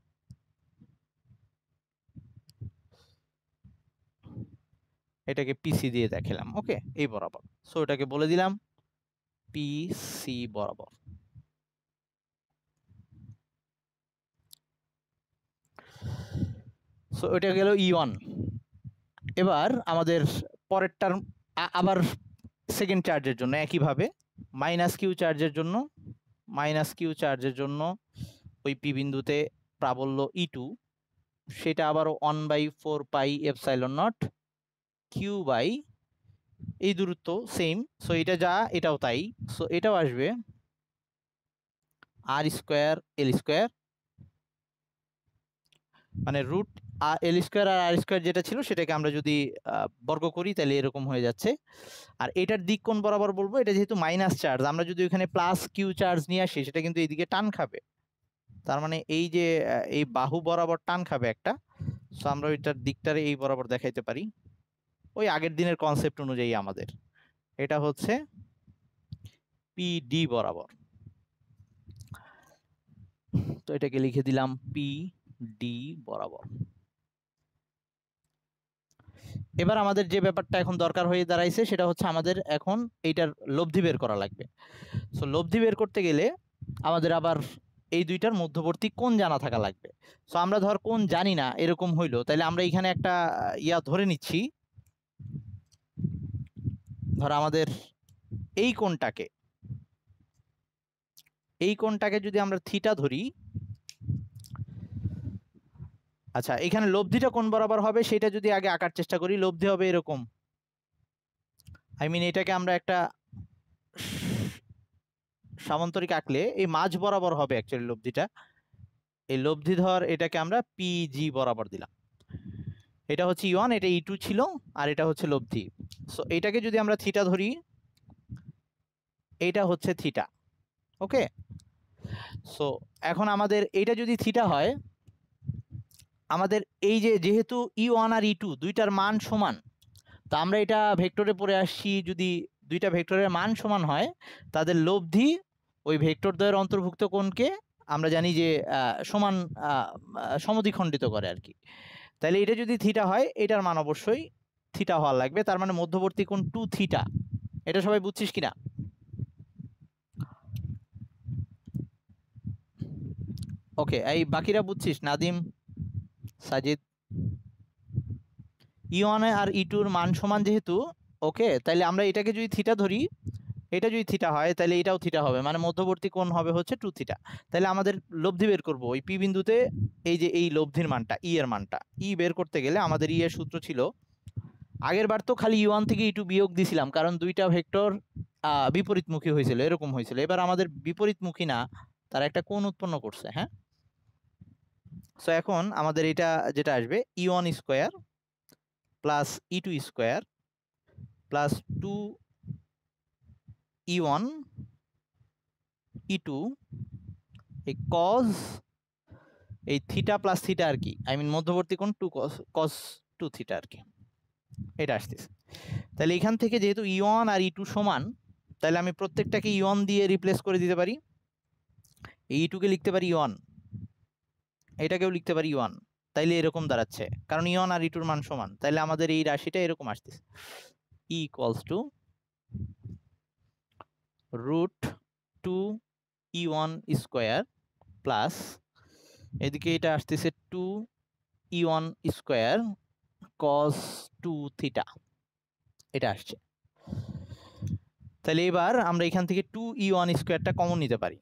এটাকে পিসি দিয়ে দেখালাম, ওকে, এই বরাবর। সো এটাকে বলে দিলাম পিসি বরাবর। সো এটা গেল E1। এবার আমাদের পরের টার্ম আবার সেকেন্ড চার্জের জন্য একইভাবে মাইনাস কিউ চার্জের জন্য ওই পি বিন্দুতে প্রাবল্য E2, সেটা আবারও 1/4 pi epsilon naught Q by এই দূরত্ব সেম, সো এটা যা এটাও তাই, সো এটাও আসবে আর স্কোয়ার এল স্কোয়ার, মানে রুট এল স্কোয়ার আর আর স্কোয়ার যেটা ছিল সেটাকে আমরা যদি বর্গ করি তাহলে এরকম হয়ে যাচ্ছে। আর এটার দিক কোন বরাবর বলবো, এটা যেহেতু মাইনাস চার্জ, আমরা যদি ওখানে প্লাস কিউ চার্জ নিয়ে আসি সেটা কিন্তু এইদিকে টান খাবে, তার মানে এই যে এই বাহু বরাবর টান খাবে একটা। সো আমরা ওইটার দিকটারে এই বরাবর দেখাইতে পারি ওই আগের দিনের কনসেপ্ট অনুযায়ী আমাদের, এটা হচ্ছে পিডি বরাবর। তো এটাকে লিখে দিলাম পিডি বরাবর। এবার আমাদের যে ব্যাপারটা এখন দরকার হয়ে দাঁড়াইছে সেটা হচ্ছে আমাদের এখন এইটার লব্ধি বের করা লাগবে। সো লব্ধি বের করতে গেলে আমাদের আবার এই দুইটার মধ্যবর্তী কোণ জানা থাকা লাগবে। সো আমরা ধর কোণ জানি না এরকম হইলো, তাহলে আমরা এখানে একটা ইয়া ধরে নিচ্ছি, ধর আমাদের এই কোণটাকে যদি আমরা থিটা ধরি, আচ্ছা এখানে লব্ধিটা কোন বরাবর হবে সেটা যদি আগে আঁকার চেষ্টা করি, লব্ধি হবে এরকম, এটাকে আমরা একটা সামান্তরিক আঁকলে এই মাঝ বরাবর হবে অ্যাকচুয়ালি লব্ধিটা। এই লব্ধি ধর এটাকে আমরা পিজি বরাবর দিলাম, এটা হচ্ছে E1, এটা E2 ছিল, আর এটা হচ্ছে লব্ধি। সো এটাকে যদি আমরা থিটা ধরি, এটা হচ্ছে থিটা, ওকে। সো এখন আমাদের এইটা যদি থিটা হয়, আমাদের এই যে যেহেতু E1 আর E2 দুইটার মান সমান, তো আমরা এটা ভেক্টরে পড়ে আসছি, যদি দুইটা ভেক্টরের মান সমান হয় তাদের লব্ধি ওই ভেক্টর দ্বয়ের অন্তর্ভুক্ত কোণকে আমরা জানি যে সমান সমদ্বিখণ্ডিত করে আর কি। তাহলে এটা যদি থিটা হয়, এটার মান অবশ্যই থিটা হওয়া লাগবে, তার মানে মধ্যবর্তী কোণ 2 থিটা। এটা সবাই বুঝছিস কিনা? ওকে, এই বাকিরা বুঝছিস? নাদিম, সাজিদ, E1 আর E2 মান সমান যেহেতু, ওকে, তাহলে আমরা এটাকে যদি থিটা ধরি, এটা যদি থিটা হয় তাহলে এটাও থিটা হবে, মানে মধ্যবর্তী কোণ হবে হচ্ছে 2 থিটা। তাহলে আমাদের লব্ধি বের করব ওই পি বিন্দুতে, এই যে এই লব্ধির মানটা ই এর মানটা, ই বের করতে গেলে আমাদের ই এর সূত্র ছিল, আগের বার তো খালি E1 থেকে E2 বিয়োগ দিছিলাম কারণ দুইটা ভেক্টর বিপরীতমুখী হয়েছিল, এরকম হয়েছিল। এবার আমাদের বিপরীতমুখী না, তারা একটা কোণ উৎপন্ন করছে, হ্যাঁ। সো এখন আমাদের এটা যেটা আসবে E1 square plus E2 square plus 2E1 E2 এই কজ এই থিটা প্লাস থিটা আর কি, মধ্যবর্তী কোণ 2 cos 2 থিটা আর কি, এটা আসতেছে। তাহলে এখান থেকে যেহেতু E1 আর E2 সমান, তাহলে আমি প্রত্যেকটাকে E1 দিয়ে রিপ্লেস করে দিতে পারি। এই E2 কে লিখতে পারি E1, এটাকেও লিখতে পারি E1, তাইলে এরকম দাঁড়াচ্ছে, কারণ E1 আর E2 মান সমান, তাহলে আমাদের এই রাশিটা এরকম আসতেছে, E equals to √2E1 square plus এদিকে এটা আসতেছে 2E1 স্কোয়ার cos 2 থিটা, এটা আসছে। তাহলে এবার আমরা এখান থেকে 2E1 স্কোয়ারটা কমন নিতে পারি,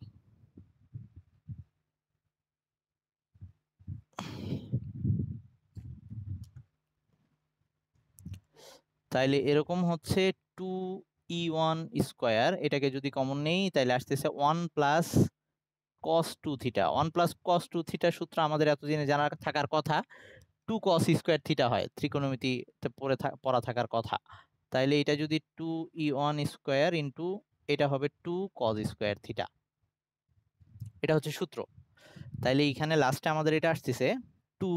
তাইলে এরকম হচ্ছে 2 E1 স্কয়ার, এটাকে যদি কমন নেই তাহলে আসতেছে 1 plus cos 2 theta. 1 plus cos 2 theta সূত্র আমাদের এতদিনে জানা থাকার কথা, 2 cos স্কয়ার থিটা হয়, ত্রিকোণমিতিতে পড়া থাকার কথা। তাইলে এটা যদি 2E1 স্কয়ার ইন্টু এটা হবে 2 cos স্কয়ার থিটা, এটা হচ্ছে সূত্র। তাইলে এখানে লাস্টে আমাদের এটা আসতেছে 2,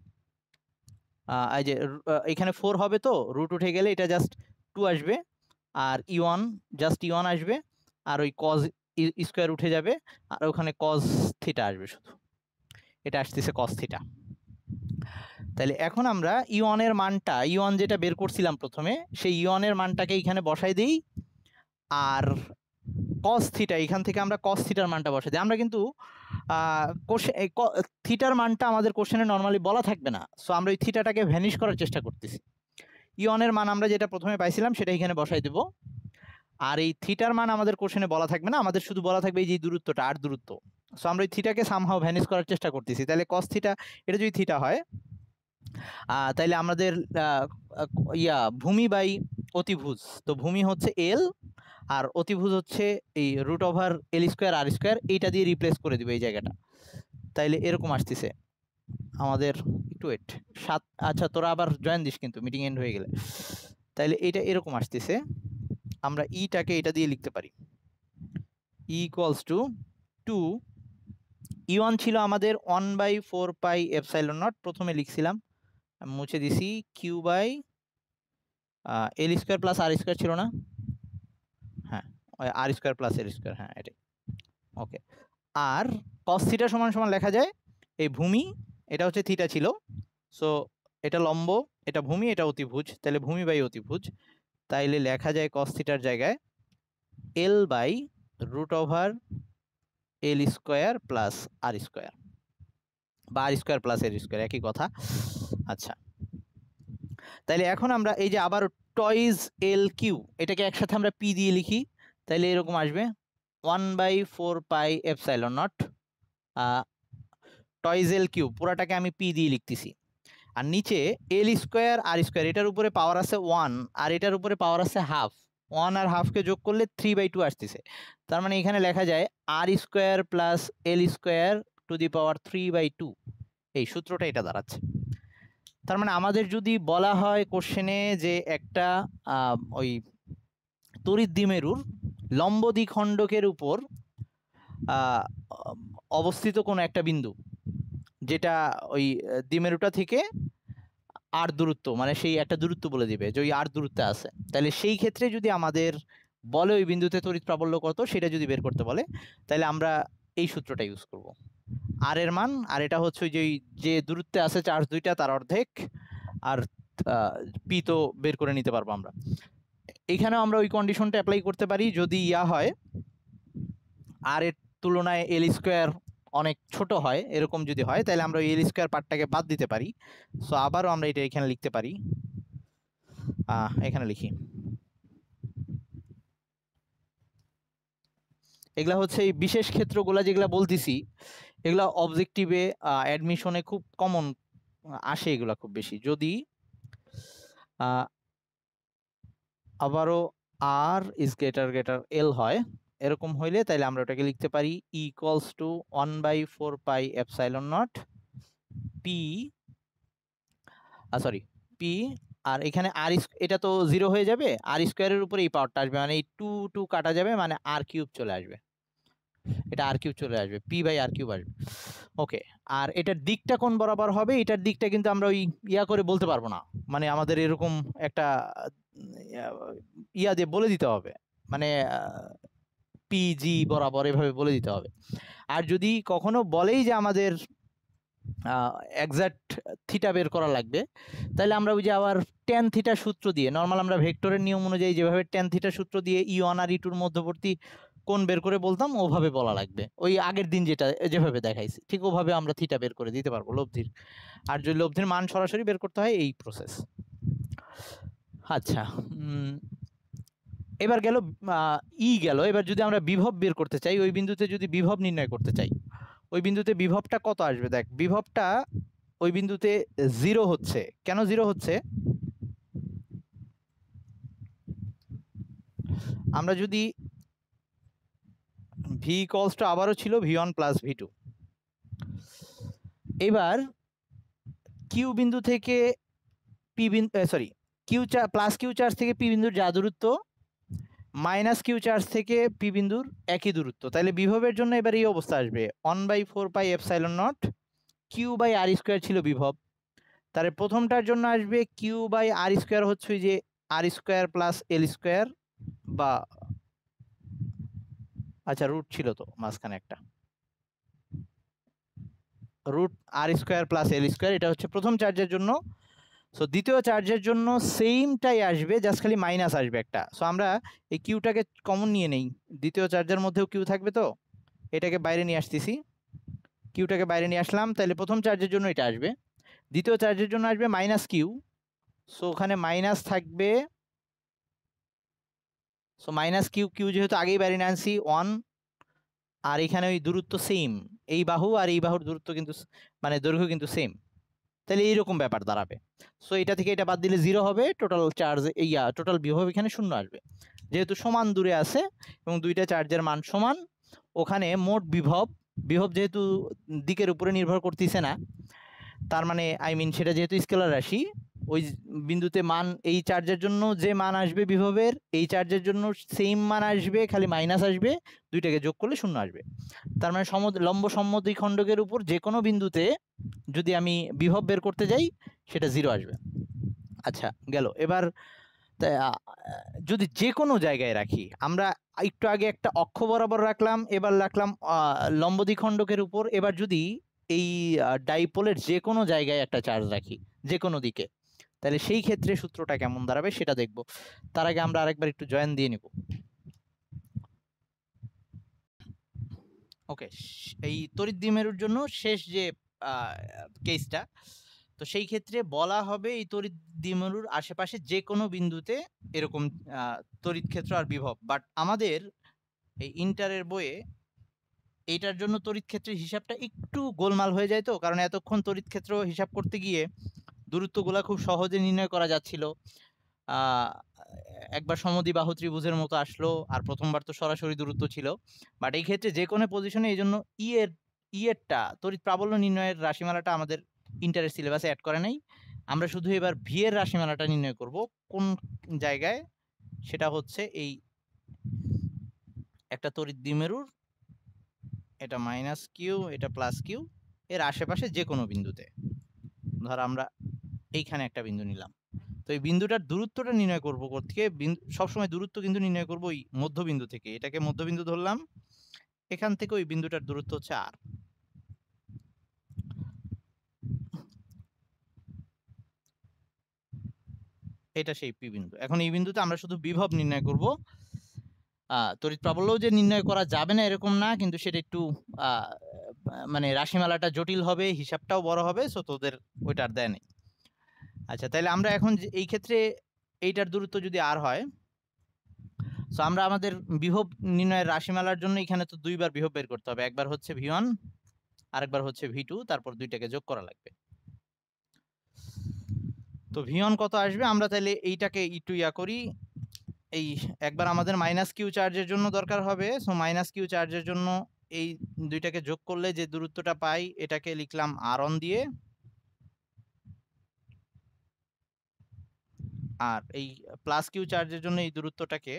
এই যে এখানে 4 হবে, তো রুট উঠে গেলে এটা জাস্ট 2 আসবে, আর E1 জাস্ট E1 আসবে, আর ওই cos স্কয়ার উঠে যাবে, আর ওখানে cos থিটা আসবে শুধু, এটা আসতেছে cos থিটা। তাহলে এখন আমরা E1 এর মানটা, E1 যেটা বের করছিলাম প্রথমে, সেই E1 এর মানটাকে এখানে বসাই দিই, আর cos থিটা এখান থেকে আমরা cos থিটার মানটা বসাই দিই। আমরা কিন্তু থিটার মানটা আমাদের কোশ্চেনে নর্মালি বলা থাকবে না, সো আমরা ওই থিটাটাকে ভ্যানিশ করার চেষ্টা করতেছি। E1 এর মান আমরা যেটা প্রথমে পাইছিলাম সেটা এখানে বসাই দেব, আর এই থিটার মান আমাদের কোশ্চেনে বলা থাকবে না, আমাদের শুধু বলা থাকবে এই যে দূরত্বটা, আর দূরত্ব। সো আমরা ওই থিটাকে সামহাও ভ্যানিশ করার চেষ্টা করতেছি। তাহলে cos থিটা, এটা যদি থিটা হয়, তাইলে আমাদের ভূমি বাই অতিভুজ, তো ভূমি হচ্ছে এল আর অতিভুজ হচ্ছে এই root over L square R square, এইটা দিয়ে রিপ্লেস করে দিবে এই জায়গাটা। তাইলে এরকম আসতেছে আমাদের, একটু ওয়েট, আচ্ছা তোরা আবার জয়েন দিস কিন্তু, মিটিং এন্ড হয়ে গেলে। তাইলে এটা এরকম আসতেছে, আমরা ইটাকে এটা দিয়ে লিখতে পারি, ই ইকুয়ালস টু 2, E1 ছিল আমাদের 1/4 পাই এপসাইলন নট, প্রথমে লিখছিলাম, মুছে দিছি, Q by L square plus R square ছিল না, হ্যাঁ R square plus L square, হ্যাঁ এটাই, ওকে। আর cos থিটা সমান সমান লেখা যায়, এই ভূমি এটা হচ্ছে থিটা ছিল, সো এটা লম্ব, এটা ভূমি, এটা অতিভুজ, তাহলে ভূমি বাই অতিভুজ, তাইলে লেখা যায় cos থিটার জায়গায় L by root over L square plus R square, বা R square plus L square, একই কথা। আচ্ছা, তাইলে এখন আমরা এই যে আবার টয়েজ এল কিউ, এটাকে একসাথে আমরা পি দিয়ে লিখি, তাইলে এরকম আসবে 1/4 pi epsilon naught twice L Q, পুরাটাকে আমি পি দিয়ে লিখতেছি, আর নিচে এল স্কোয়ার আর স্কোয়ার, এটার উপরে পাওয়ার আছে 1 আর এটার উপরে পাওয়ার আছে হাফ, 1 আর হাফকে যোগ করলে 3/2 আসতেছে, তার মানে এখানে লেখা যায় R square plus L square to the power 3/2, এই সূত্রটা এটা দাঁড়াচ্ছে। তার মানে আমাদের যদি বলা হয় কোশ্চেনে যে একটা ওই তড়িৎ দ্বিমেরুর লম্ব দ্বিখণ্ডকের উপর অবস্থিত কোনো একটা বিন্দু, যেটা ওই দ্বিমেরুটা থেকে আর দূরত্ব, মানে সেই একটা দূরত্ব বলে দিবে যে ওই আর দূরত্বে আছে, তাহলে সেই ক্ষেত্রে যদি আমাদের বলে ওই বিন্দুতে তড়িৎ প্রাবল্য কত সেটা যদি বের করতে বলে, তাহলে আমরা এই সূত্রটা ইউজ করব, আর এর মান, আর এটা হচ্ছে ওই যে দূরত্বে আছে চার্জ দুইটা তার অর্ধেক, আর পি তো বের করে নিতে পারবো আমরা। এখানেও আমরা ওই কন্ডিশনটা অ্যাপ্লাই করতে পারি, যদি হয় আর এর তুলনায় এল স্কোয়ার অনেক ছোট হয়, এরকম যদি হয়, তাহলে আমরা ওই এল স্কোয়ার পার্টটাকে বাদ দিতে পারি। সো আবারও আমরা এটা এখানে লিখতে পারি, এখানে লিখি, এগুলা হচ্ছে এই বিশেষ ক্ষেত্রগুলা যেগুলা বলতেছি, এগুলা অবজেক্টিভে অ্যাডমিশনে খুব কমন আসে, এগুলা খুব বেশি। যদি আবারও আর ইজ গ্রেটার এল হয়, এরকম হইলে তাহলে আমরা ওটাকে লিখতে পারি equals to 1/4 pi epsilon naught P, sorry P, আর এখানে আর, এটা তো 0 হয়ে যাবে, আর স্কোয়ারের উপরে এই পাওয়ারটা আসবে, মানে এই 2 কাটা যাবে, মানে আর কিউব চলে আসবে, এটা আর কিউব চলে আসবে, পি বাই আর কিউব আসবে, ওকে। আর এটার দিকটা কোন বরাবর হবে, এটার দিকটা কিন্তু আমরা ওই করে বলতে পারবো না, মানে আমাদের এরকম একটা দিয়ে বলে দিতে হবে, মানে পিজি বরাবর এভাবে বলে দিতে হবে। আর যদি কখনো বলেই যে আমাদের এক্সাক্ট থিটা বের করা লাগবে, তাহলে আমরা ওই যে আবার ট্যান থিটা সূত্র দিয়ে, নর্মাল আমরা ভেক্টরের নিয়ম অনুযায়ী যেভাবে ট্যান থিটা সূত্র দিয়ে E1 আর E2 মধ্যবর্তী কোণ বের করে বলতাম, ওভাবে বলা লাগবে, ওই আগের দিন যেভাবে দেখাইছি ঠিক ওভাবে আমরা থিটা বের করে দিতে পারবো লব্ধির। আর যদি লব্ধির মান সরাসরি বের করতে হয়, এই প্রসেস। আচ্ছা, এবার গেল গেল, এবার যদি আমরা বিভব বের করতে চাই, ওই বিন্দুতে যদি বিভব নির্ণয় করতে চাই, ওই বিন্দুতে বিভবটা কত আসবে, দেখ বিভবটা ওই বিন্দুতে 0 হচ্ছে, কেন 0 হচ্ছে, আমরা যদি ভি ইকুয়ালসটা আবারও ছিল v1 প্লাস v2, এবার কিউ বিন্দু থেকে পি বিন্দু sorry Q plus Q charge থেকে পি বিন্দুর যা দূরত্ব মাইনাস কিউ চার্জ থেকে পি বিন্দুর একই দূরত্ব, তাহলে বিভবের জন্য এবার এই অবস্থা আসবে 1/4πε0 কিউ বাই আর স্কোয়ার ছিল বিভব, তাহলে প্রথমটার জন্য আসবে কিউ বাই আর স্কোয়ার হচ্ছে ওই যে R square plus L square, বা আচ্ছা রুট ছিল তো মাঝখানে একটা root R square plus L square, এটা হচ্ছে প্রথম চার্জের জন্য। সো দ্বিতীয় চার্জের জন্য সেমটাই আসবে, জাস্ট খালি মাইনাস আসবে একটা। সো আমরা এই কিউটাকে কমন নিয়ে নেই, দ্বিতীয় চার্জের মধ্যেও কিউ থাকবে, তো এটাকে বাইরে নিয়ে আসতেছি, কিউটাকে বাইরে নিয়ে আসলাম, তাহলে প্রথম চার্জের জন্য এটা আসবে, দ্বিতীয় চার্জের জন্য আসবে মাইনাস কিউ। সো ওখানে মাইনাস থাকবে, সো মাইনাস কিউ, কিউ যেহেতু আগেই বাইরে নিয়ে আনছি 1, আর এখানে ওই দূরত্ব সেম, এই বাহু আর এই বাহুর দূরত্ব কিন্তু মানে দৈর্ঘ্য কিন্তু সেম, তাহলে এইরকম ব্যাপার দাঁড়াবে। সো এটা থেকে এটা বাদ দিলে 0 হবে, টোটাল চার্জ টোটাল বিভব এখানে 0 আসবে, যেহেতু সমান দূরে আছে এবং দুইটা চার্জের মান সমান। ওখানে মোট বিভব যেহেতু দিকের উপরে নির্ভর করতেছে না, তার মানে সেটা যেহেতু স্কেলার রাশি, ওই বিন্দুতে মান এই চার্জের জন্য যে মান আসবে বিভবের, এই চার্জের জন্য সেম মান আসবে, খালি মাইনাস আসবে, দুইটাকে যোগ করলে 0 আসবে। তার মানে লম্ব সমদ্বিখণ্ডকের উপর যে কোনো বিন্দুতে যদি আমি বিভব বের করতে যাই সেটা 0 আসবে। আচ্ছা গেল। এবার যদি যে কোনো জায়গায় রাখি, আমরা একটু আগে একটা অক্ষ বরাবর রাখলাম, এবার রাখলাম লম্ব দ্বিখণ্ডকের উপর, এবার যদি এই ডাইপোলের যে কোনো জায়গায় একটা চার্জ রাখি যে কোনো দিকে, তাহলে সেই ক্ষেত্রে সূত্রটা কেমন দাঁড়াবে সেটা দেখব। তার আগে আমরা আরেকবার একটু জয়েন দিয়ে নিব। ওকে, এই তড়িৎ দ্বিমেরুর জন্য শেষ যে কেসটা, তো সেই ক্ষেত্রে বলা হবে এই তড়িৎ দ্বিমেরুর আশেপাশে যে কোনো বিন্দুতে এরকম তড়িৎ ক্ষেত্র আর বিভব, বাট আমাদের এই ইন্টারের বইয়ে এইটার জন্য তড়িৎ ক্ষেত্রের হিসাবটা একটু গোলমাল হয়ে যায়, তো কারণ এতক্ষণ তড়িৎ ক্ষেত্র হিসাব করতে গিয়ে দূরত্বগুলা খুব সহজে নির্ণয় করা যাচ্ছিল, একবার সমদ্বিবাহু ত্রিভুজের মতো আসলো, আর প্রথমবার তো সরাসরি দূরত্ব ছিল। বাট এই ক্ষেত্রে যে কোনো পজিশনে এই জন্য এরটা তড়িৎ প্রাবল্য নির্ণয়ের রাশিমালাটা আমাদের ইন্টারের সিলেবাসে অ্যাড করে নাই। আমরা শুধু এবার ভি এর রাশিমালাটা নির্ণয় করব কোন জায়গায়, সেটা হচ্ছে এই একটা তড়িৎ দ্বিমেরুর, এটা মাইনাস কিউ, এটা প্লাস কিউ, এর আশেপাশে যে কোনো বিন্দুতে, ধর আমরা এইখানে একটা বিন্দু নিলাম, তো এই বিন্দুটার দূরত্বটা নির্ণয় করব থেকে, সবসময় দূরত্ব কিন্তু নির্ণয় করব ওই মধ্যবিন্দু থেকে, এটাকে মধ্যবিন্দু ধরলাম, এখান থেকে ওই বিন্দুটার দূরত্ব হচ্ছে আর। এটা সেই পি বিন্দু। এখন এই বিন্দুতে আমরা শুধু বিভব নির্ণয় করব, তড়িৎ প্রাবল্যও যে নির্ণয় করা যাবে না এরকম না, কিন্তু সেটা একটু মানে রাশিমালাটা জটিল হবে, হিসাবটাও বড় হবে, সো তোদের ওইটা আর দেয় নেই। আচ্ছা, তাহলে আমরা এখন এই ক্ষেত্রে এইটার দূরত্ব যদি আর হয়, সো আমরা আমাদের বিভব নির্ণয়ের রাশিমালার জন্য এখানে তো দুইবার বিভব বের করতে হবে, একবার হচ্ছে v1 আরেকবার হচ্ছে v2, তারপর দুইটাকে যোগ করা লাগবে। তো v1 কত আসবে, আমরা তাহলে এইটাকে একটু করি, এই একবার আমাদের মাইনাস কিউ চার্জের জন্য দরকার হবে, সো মাইনাস কিউ চার্জের জন্য এই দুইটাকে যোগ করলে যে দূরত্বটা পাই এটাকে লিখলাম r1 দিয়ে, আর এই প্লাস কিউ চার্জের জন্য এই দূরত্বটাকে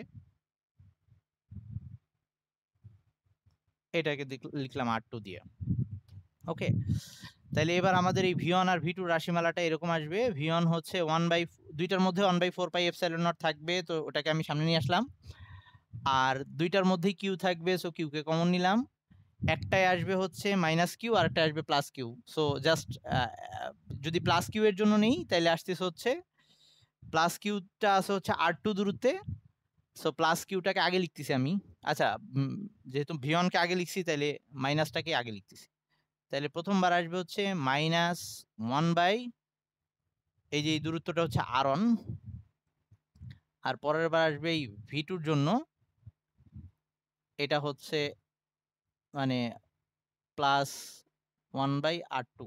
এটাকে লিখলাম r2 দিয়ে। ওকে, তাহলে এবার আমাদের এই v1 আর v2 রাশিমালাটা এরকম আসবে, v1 হচ্ছে দুইটার মধ্যে 1/4πε0 থাকবে, তো ওটাকে আমি সামনে নিয়ে আসলাম, আর দুইটার মধ্যেই কিউ থাকবে, সো কিউকে কমন নিলাম, একটাই আসবে হচ্ছে মাইনাস কিউ আর একটা আসবে প্লাস কিউ। সো জাস্ট যদি প্লাস কিউ এর জন্য নেই তাহলে আসতেছে হচ্ছে প্লাস কিউটা আছে হচ্ছে r2 দূরত্বে, সো প্লাস কিউটাকে আগে লিখতেছি আমি। আচ্ছা, যেহেতু v1 কে আগে লিখছি তাহলে মাইনাসটাকে আগে লিখতেছি, তাহলে প্রথমবার আসবে হচ্ছে মাইনাস 1 এই যে এই দূরত্বটা হচ্ছে r1, আর পরের বার আসবে এই v2 এর জন্য, এটা হচ্ছে মানে প্লাস 1/r2।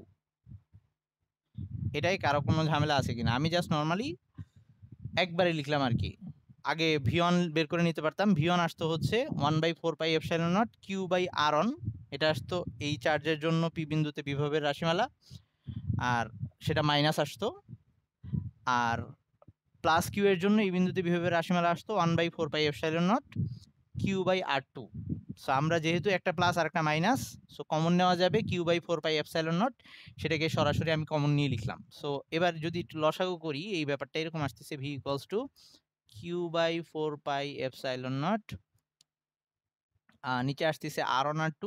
এটাই কারো কোনো ঝামেলা আছে কিনা, আমি জাস্ট নর্মালি একবারে লিখলাম আর কি, আগে V1 বের করে নিতে পারতাম। V1 আসতো হচ্ছে 1/4 pi epsilon naught Q by R1। এটা আসতো এই চার্জের জন্য P বিন্দুতে বিভবের রাশিমালা, আর সেটা মাইনাস আসতো। আর প্লাস Q এর জন্য এই বিন্দুতে বিভবের রাশিমালা আসতো 1/4 pi epsilon naught Q by R2। So আমরা যেহেতু একটা প্লাস আর একটা মাইনাস, সো কমন নেওয়া যাবে Q/4 পাই এপসাইলন নট, সেটাকে সরাসরি আমি কমন নিয়ে লিখলাম। সো এবার যদি লসাগু করি এই ব্যাপারটা এরকম আসতেছে, V equals to Q/4 pi epsilon naught, নিচে আসতেছে R1 R2,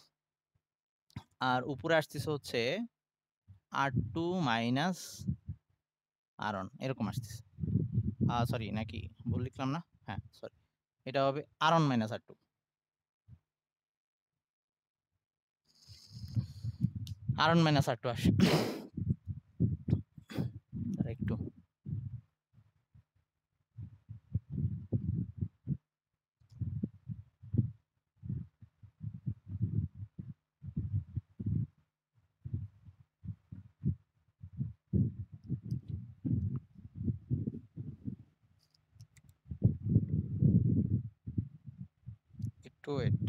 আর উপরে আসতেছে হচ্ছে R2 মাইনাস R1, এরকম আসতেছে। সরি, নাকি ভুল লিখলাম না? হ্যাঁ সরি, এটা হবে R1 minus R2। R1 minus R2 আসে। একটু ওয়েট।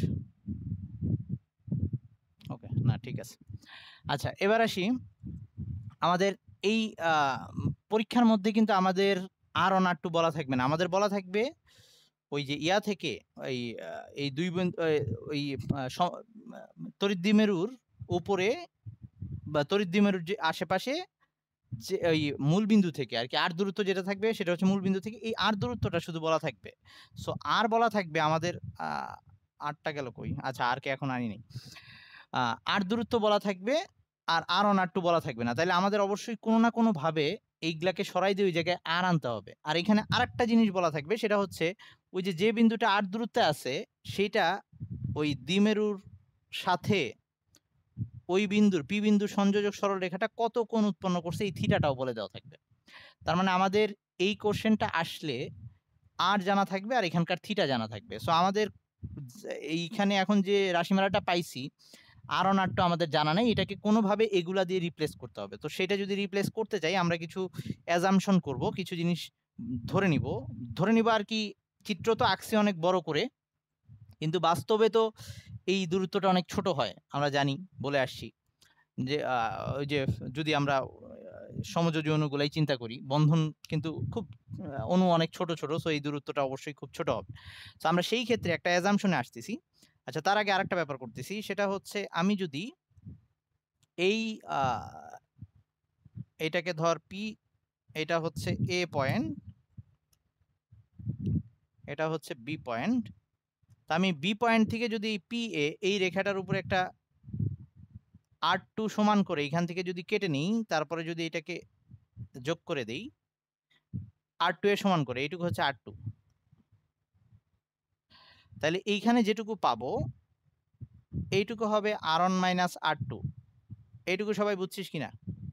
ওকে, না ঠিক আছে। আচ্ছা, এবার আসি আমাদের এই পরীক্ষার মধ্যে কিন্তু আমাদের R1 R2 বলা থাকবে না, আমাদের বলা থাকবে ওই যে ইয়া থেকে এই দুই ওই তড়িৎ দ্বিমেরুর উপরে বা তড়িৎ দ্বিমেরুর যে আশেপাশে যে ওই মূল বিন্দু থেকে আর কি আর দূরত্ব যেটা থাকবে সেটা হচ্ছে মূল বিন্দু থেকে এই আর দূরত্বটা শুধু বলা থাকবে। সো আর বলা থাকবে আমাদের আরটা গেল কই? আচ্ছা, আর কে এখন আনি নাই। আর দূরত্ব বলা থাকবে, আর R1 R2 বলা থাকবে না। তাহলে আমাদের অবশ্যই কোনো না কোনো ভাবে এইগুলাকে সরাই দিয়ে ওই জায়গায় আর আনতে হবে। আর এখানে আরেকটা জিনিস বলা থাকবে, সেটা হচ্ছে ওই যে বিন্দুটা আর দূরত্বে আছে সেটা ওই দ্বিমেরুর সাথে ওই বিন্দুর পি বিন্দুর সংযোজক সরলরেখাটা কত কোণ উৎপন্ন করছে এই থিটাটাও বলে দেওয়া থাকবে। তার মানে আমাদের এই কোশ্চেনটা আসলে আর জানা থাকবে আর এখানকার থিটা জানা থাকবে। সো আমাদের এইখানে এখন যে রাশিমালাটা পাইছি R1 R2 আমাদের জানা নেই, এটাকে কোনোভাবে এগুলা দিয়ে রিপ্লেস করতে হবে। তো সেটা যদি রিপ্লেস করতে চাই আমরা কিছু অ্যাজাম্পশন করব, কিছু জিনিস ধরে নিব আর কি। চিত্র তো আঁকছি অনেক বড় করে, কিন্তু বাস্তবে তো এই দূরত্বটা অনেক ছোট হয়, আমরা জানি, বলে আসছি যে ওই যে যদি আমরা সমযোজী অণুগুলাই চিন্তা করি, বন্ধন কিন্তু খুব অণু অনেক ছোট ছোট, সো এই দূরত্বটা অবশ্যই খুব ছোট হবে। তো আমরা সেই ক্ষেত্রে একটা অ্যাজাম্পশনে আসতেছি। আচ্ছা, তার আগে আরেকটা ব্যাপার করতেছি, সেটা হচ্ছে আমি যদি এই এটাকে ধর পি, এটা হচ্ছে এ পয়েন্ট, এটা হচ্ছে বি পয়েন্ট, তা আমি বি পয়েন্ট থেকে যদি পি এ এই রেখাটার উপরে একটা R2 সমান করে এখান থেকে যদি কেটে নিই, তারপরে যদি এটাকে যোগ করে দেই R2 এর সমান করে, এইটুকু হচ্ছে R2, তাহলে এইখানে যেটুকু পাবো এইটুকু হবে R1 মাইনাস R2। এইটুকু সবাই বুঝছিস কিনা?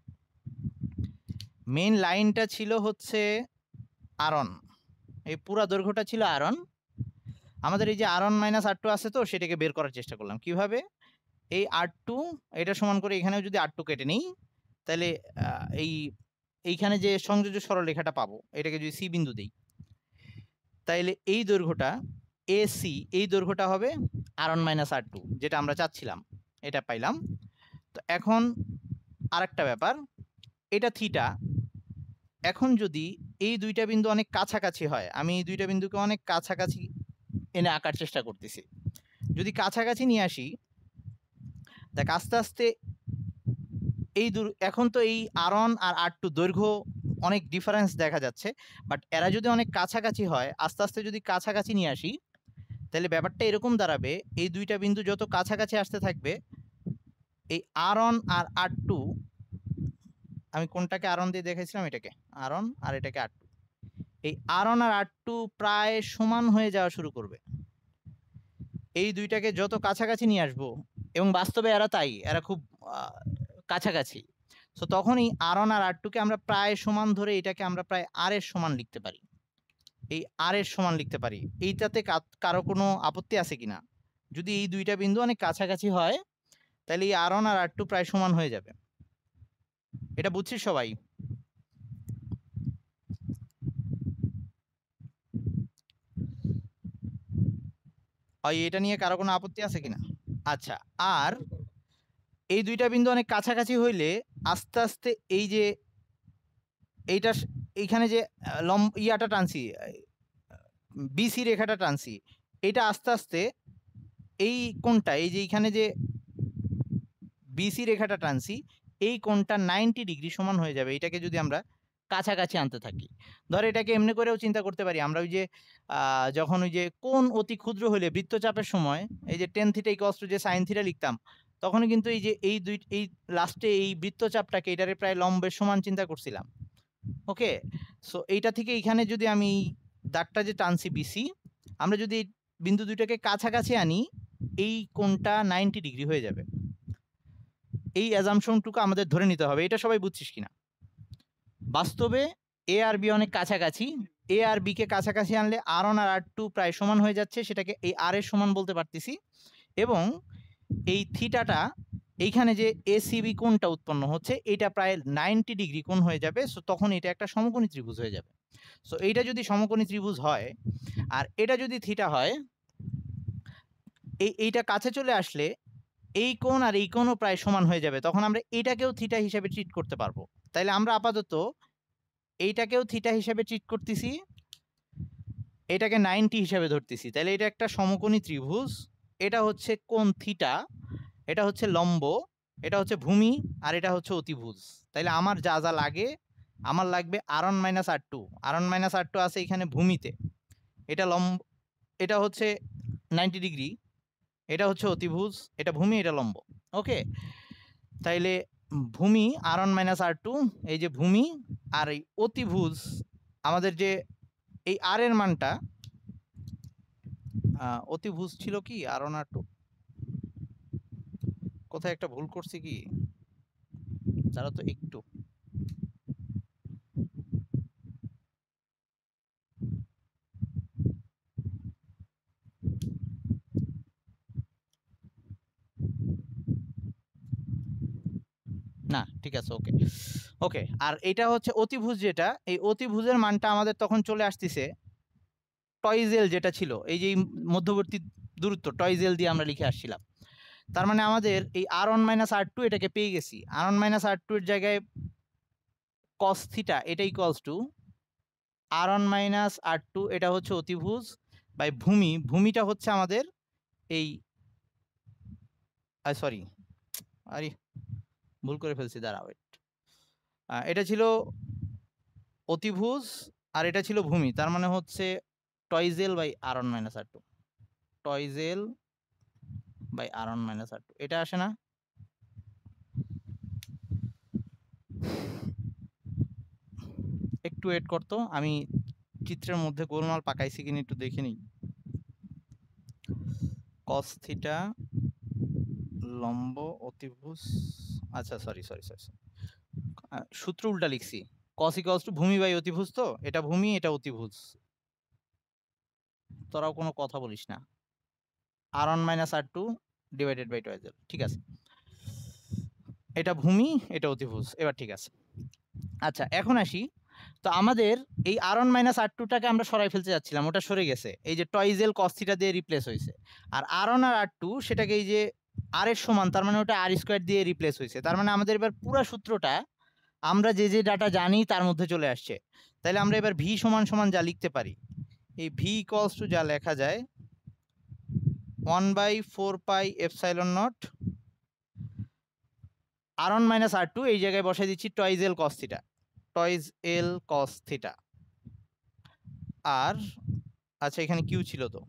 মেইন লাইনটা ছিল হচ্ছে R1, এই পুরো দৈর্ঘ্যটা ছিল R1। আমাদের এই যে R1 মাইনাস R2 আছে, তো সেটাকে বের করার চেষ্টা করলাম কিভাবে। এই R2 এটা সমান করে এখানেও যদি R2 কেটে নিই, তাহলে এইখানে যে সংযোজ্য সরলরেখাটা পাবো এটাকে যদি সি বিন্দু দেই, তাইলে এই দৈর্ঘ্যটা AC, এই দৈর্ঘ্যটা হবে R1 মাইনাস R2, যেটা আমরা চাচ্ছিলাম, এটা পাইলাম। তো এখন আরেকটা ব্যাপার, এটা থিটা। এখন যদি এই দুইটা বিন্দু অনেক কাছাকাছি হয়, আমি এই দুইটা বিন্দুকে অনেক কাছাকাছি এনে আঁকার চেষ্টা করতেছি, যদি কাছাকাছি নিয়ে আসি, দেখ আস্তে আস্তে এই এখন তো এই R1 আর R2 দৈর্ঘ্য অনেক ডিফারেন্স দেখা যাচ্ছে, বাট এরা যদি অনেক কাছাকাছি হয়, আস্তে আস্তে যদি কাছাকাছি নিয়ে আসি, তাহলে ব্যাপারটা এরকম দাঁড়াবে, এই দুইটা বিন্দু যত কাছাকাছি আসতে থাকবে, এই R1 আর R2, আমি কোনটাকে R1 দিয়ে দেখাইছিলাম, এটাকে R1 আর এটাকে R2, এই R1 আর R2 প্রায় সমান হয়ে যাওয়া শুরু করবে এই দুইটাকে যত কাছাকাছি নিয়ে আসবো, এবং বাস্তবে এরা তাই, এরা খুব কাছাকাছি। সো তখন এই R1 আর R2 কে আমরা প্রায় সমান ধরে এটাকে আমরা প্রায় R এর সমান লিখতে পারি, এই R এর সমান লিখতে পারি। এইটাতে কারো কোনো আপত্তি আছে কিনা? যদি এই দুইটা বিন্দু অনেক কাছাকাছি হয়, তাহলে এই R1 আর R2 প্রায় সমান হয়ে যাবে। এটা বুঝছিস সবাই? এটা নিয়ে কারো কোনো আপত্তি আছে কিনা? আচ্ছা, আর এই দুইটা বিন্দু অনেক কাছাকাছি হইলে আস্তে আস্তে এই যে এইটা এইখানে যে ইয়াটা টানছি, বিসি রেখাটা টানছি, এটা আস্তে আস্তে এই কোণটা, এই যে এইখানে যে বিসি রেখাটা টানছি, এই কোণটা 90 ডিগ্রি সমান হয়ে যাবে এটাকে যদি আমরা কাছাকাছি আনতে থাকি। ধর এটাকে এমনি করেও চিন্তা করতে পারি আমরা, ওই যে যখন ওই যে কোণ অতি ক্ষুদ্র হলে বৃত্তচাপের সময় এই যে টেন থিটা ইকুয়ালস টু যে সাইন থিটা লিখতাম, তখন কিন্তু এই যে এই লাস্টে এই বৃত্তচাপটাকে এটারে প্রায় লম্বের সমান চিন্তা করছিলাম। ওকে, সো এইটা থেকে এখানে যদি আমি দাগটা যে টানছি বিসি, আমরা যদি বিন্দু দুইটাকে কাছাকাছি আনি, এই কোণটা 90 ডিগ্রি হয়ে যাবে। এই অ্যাজাম্পশনটুকু আমাদের ধরে নিতে হবে। এটা সবাই বুঝছিস কিনা? বাস্তবে এ আর বি অনেক কাছাকাছি, এ আর বি কে কাছাকাছি আনলে আর1 আর আর2 প্রায় সমান হয়ে যাচ্ছে, সেটাকে এই আর এর সমান বলতে পারতেছি। এবং এই থিটাটা এইখানে যে এসিবি কোণটা উৎপন্ন হচ্ছে, এটা প্রায় 90 ডিগ্রি কোণ হয়ে যাবে। সো তখন এটা একটা সমকোণী ত্রিভুজ হয়ে যাবে। সো এইটা যদি সমকোণী ত্রিভুজ হয় আর এটা যদি থিটা হয়, এইটা কাছে চলে আসলে এই কোণ আর এই কোণও প্রায় সমান হয়ে যাবে। তখন আমরা এটাকেও থিটা হিসেবে ট্রিট করতে পারবো। তাইলে আমরা আপাতত এইটাকেও থিটা হিসেবে ট্রিট করতেছি, এটাকে 90 হিসেবে ধরতেছি। তাহলে এটা একটা সমকোণী ত্রিভুজ, এটা হচ্ছে কোণ থিটা, এটা হচ্ছে লম্ব, এটা হচ্ছে ভূমি, আর এটা হচ্ছে অতিভুজ। তাইলে আমার যা যা লাগে, আমার লাগবে আর1 মাইনাস আর2। আর1 মাইনাস আর2 আছে এখানে ভূমিতে, এটা লম্ব, এটা হচ্ছে 90 ডিগ্রি, এটা হচ্ছে অতিভুজ, এটা ভূমি, এটা লম্ব। ওকে, তাইলে ভূমি আর1 মাইনাস আর2, এই যে ভূমি, আর এই অতিভুজ আমাদের যে এই আর এর মানটা, অতিভুজ ছিল কি আর1 আর2, কোথায় একটা ভুল করছি কি, যারা তো একটু না, ঠিক আছে, ওকে ওকে। আর এটা হচ্ছে অতিভুজ, যেটা এই অতিভুজের মানটা আমাদের তখন চলে আসতেছে টয়জেল যেটা ছিল, এই যে মধ্যবর্তী দূরত্ব টয়জেল দিয়ে আমরা লিখে আসছিলাম। তার মানে আমাদের এই আর1 মাইনাস আর2 এটাকে পেয়ে গেছি। আর1 মাইনাস আর2 এর জায়গায় কস থিটা, এটা equals to R one minus R two, এটা হচ্ছে অতিভুজ বাই ভূমি, ভূমিটা হচ্ছে আমাদের এই সরি, আরে ভুল করে ফেলছি, দাঁড়াও, এটা ছিল অতিভুজ আর এটা ছিল ভূমি, তার মানে হচ্ছে টয়জেল বাই আর1 মাইনাস আর2, টয়জেল বাই আর1 মাইনাস আর2, এটা আসে না? একটু ওয়েট করতো, আমি চিত্রের মধ্যে গোলমাল পাকাইছি কিনা একটু দেখে নিই। কস থিটা লম্ব অতিভুজ, আচ্ছা সরি সরি সরি, সূত্র উল্টা লিখছি। কস ইকুয়ালস টু ভূমি বাই অতিভুজ, তো এটা ভূমি, এটা অতিভুজ। তোরাও কোনো কথা বলিস না। R one minus R two divided by টয়জেল, ঠিক আছে, এটা ভূমি, এটা অতিভুজ, এবার ঠিক আছে। আচ্ছা, এখন আসি, তো আমাদের এই আর1 মাইনাস আর2টাকে আমরা সরাই ফেলতে যাচ্ছিলাম, ওটা সরে গেছে, এই যে টয়জেল কস থিটা দিয়ে রিপ্লেস হয়েছে। আর আর1 আর আর2 সেটাকে এই যে আর এর সমান, তার মানে ওটা আর স্কোয়ার দিয়ে রিপ্লেস হয়েছে। তার মানে আমাদের এবার পুরো সূত্রটা আমরা যে যে ডাটা জানি তার মধ্যে চলে আসছে। তাহলে আমরা এবার ভি সমান সমান যা লিখতে পারি, এই ভি ইকুয়ালস টু যা লেখা যায় 1/4 pi epsilon naught R one minus R two, এই জায়গায় বসাই দিচ্ছি টয়জেল কস থিটা, টয়জেল কস থিটা। আর আচ্ছা, এখানে কিউ ছিল তো,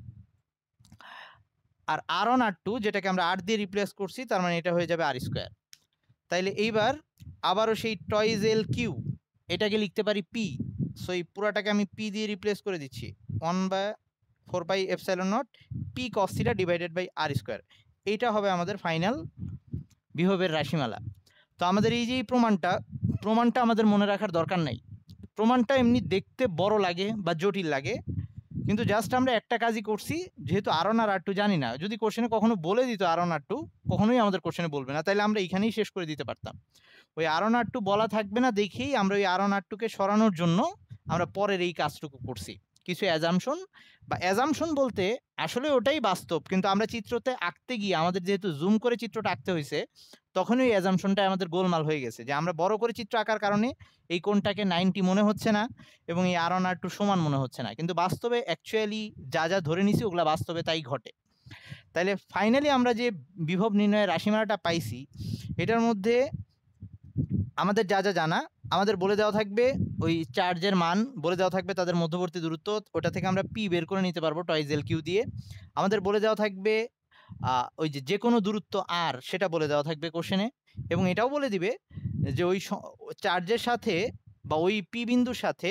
আর আর1 আর2 যেটাকে আমরা আর দিয়ে রিপ্লেস করছি, তার মানে এটা হয়ে যাবে আর স্কোয়ার। তাইলে এইবার আবারও সেই টয়জেল কিউ, এটাকে লিখতে পারি পি। সো এই পুরাটাকে আমি পি দিয়ে রিপ্লেস করে দিচ্ছি, 1/4 pi epsilon naught P cos theta divided by R square. এইটা হবে আমাদের ফাইনাল বিভবের রাশিমালা। তো আমাদের এই যে প্রমাণটা আমাদের মনে রাখার দরকার নাই। প্রমাণটা এমনি দেখতে বড় লাগে বা জটিল লাগে, কিন্তু জাস্ট আমরা একটা কাজই করছি, যেহেতু আর1 আর আর2 জানি না, যদি কোশ্চেনে কখনো বলে দিত আর1 আর2, কখনোই আমাদের কোশ্চেনে বলবে না, তাইলে আমরা এখানেই শেষ করে দিতে পারতাম। ওই আর1 আর2 বলা থাকবে না দেখেই আমরা ওই আর1 আর2কে সরানোর জন্য আমরা পরের এই কাজটুকু করছি। কিছু অ্যাজাম্পশন, বা অ্যাজাম্পশন বলতে আসলে ওটাই বাস্তব, কিন্তু আমরা চিত্রতে আঁকতে গিয়ে আমাদের যেহেতু জুম করে চিত্রটা আঁকতে হয়েছে, তখন ওই অ্যাজাম্পশনটা আমাদের গোলমাল হয়ে গেছে, যে আমরা বড় করে চিত্র আঁকার কারণে এই কোণটাকে 90 মনে হচ্ছে না এবং এই R1 R2 সমান মনে হচ্ছে না, কিন্তু বাস্তবে অ্যাকচুয়ালি যা যা ধরে নিছি ওগুলা বাস্তবে তাই ঘটে। তাইলে ফাইনালি আমরা যে বিভব নির্ণয়ের রাশিমালাটা পাইছি, এটার মধ্যে আমাদের যা যা জানা, আমাদের বলে দেওয়া থাকবে ওই চার্জের মান বলে দেওয়া থাকবে, তাদের মধ্যবর্তী দূরত্ব, ওটা থেকে আমরা পি বের করে নিতে পারবো টয়েস এল কিউ দিয়ে। আমাদের বলে দেওয়া থাকবে ওই যে কোনো দূরত্ব আর, সেটা বলে দেওয়া থাকবে কোশ্চেনে, এবং এটাও বলে দিবে যে ওই চার্জের সাথে বা ওই পি বিন্দুর সাথে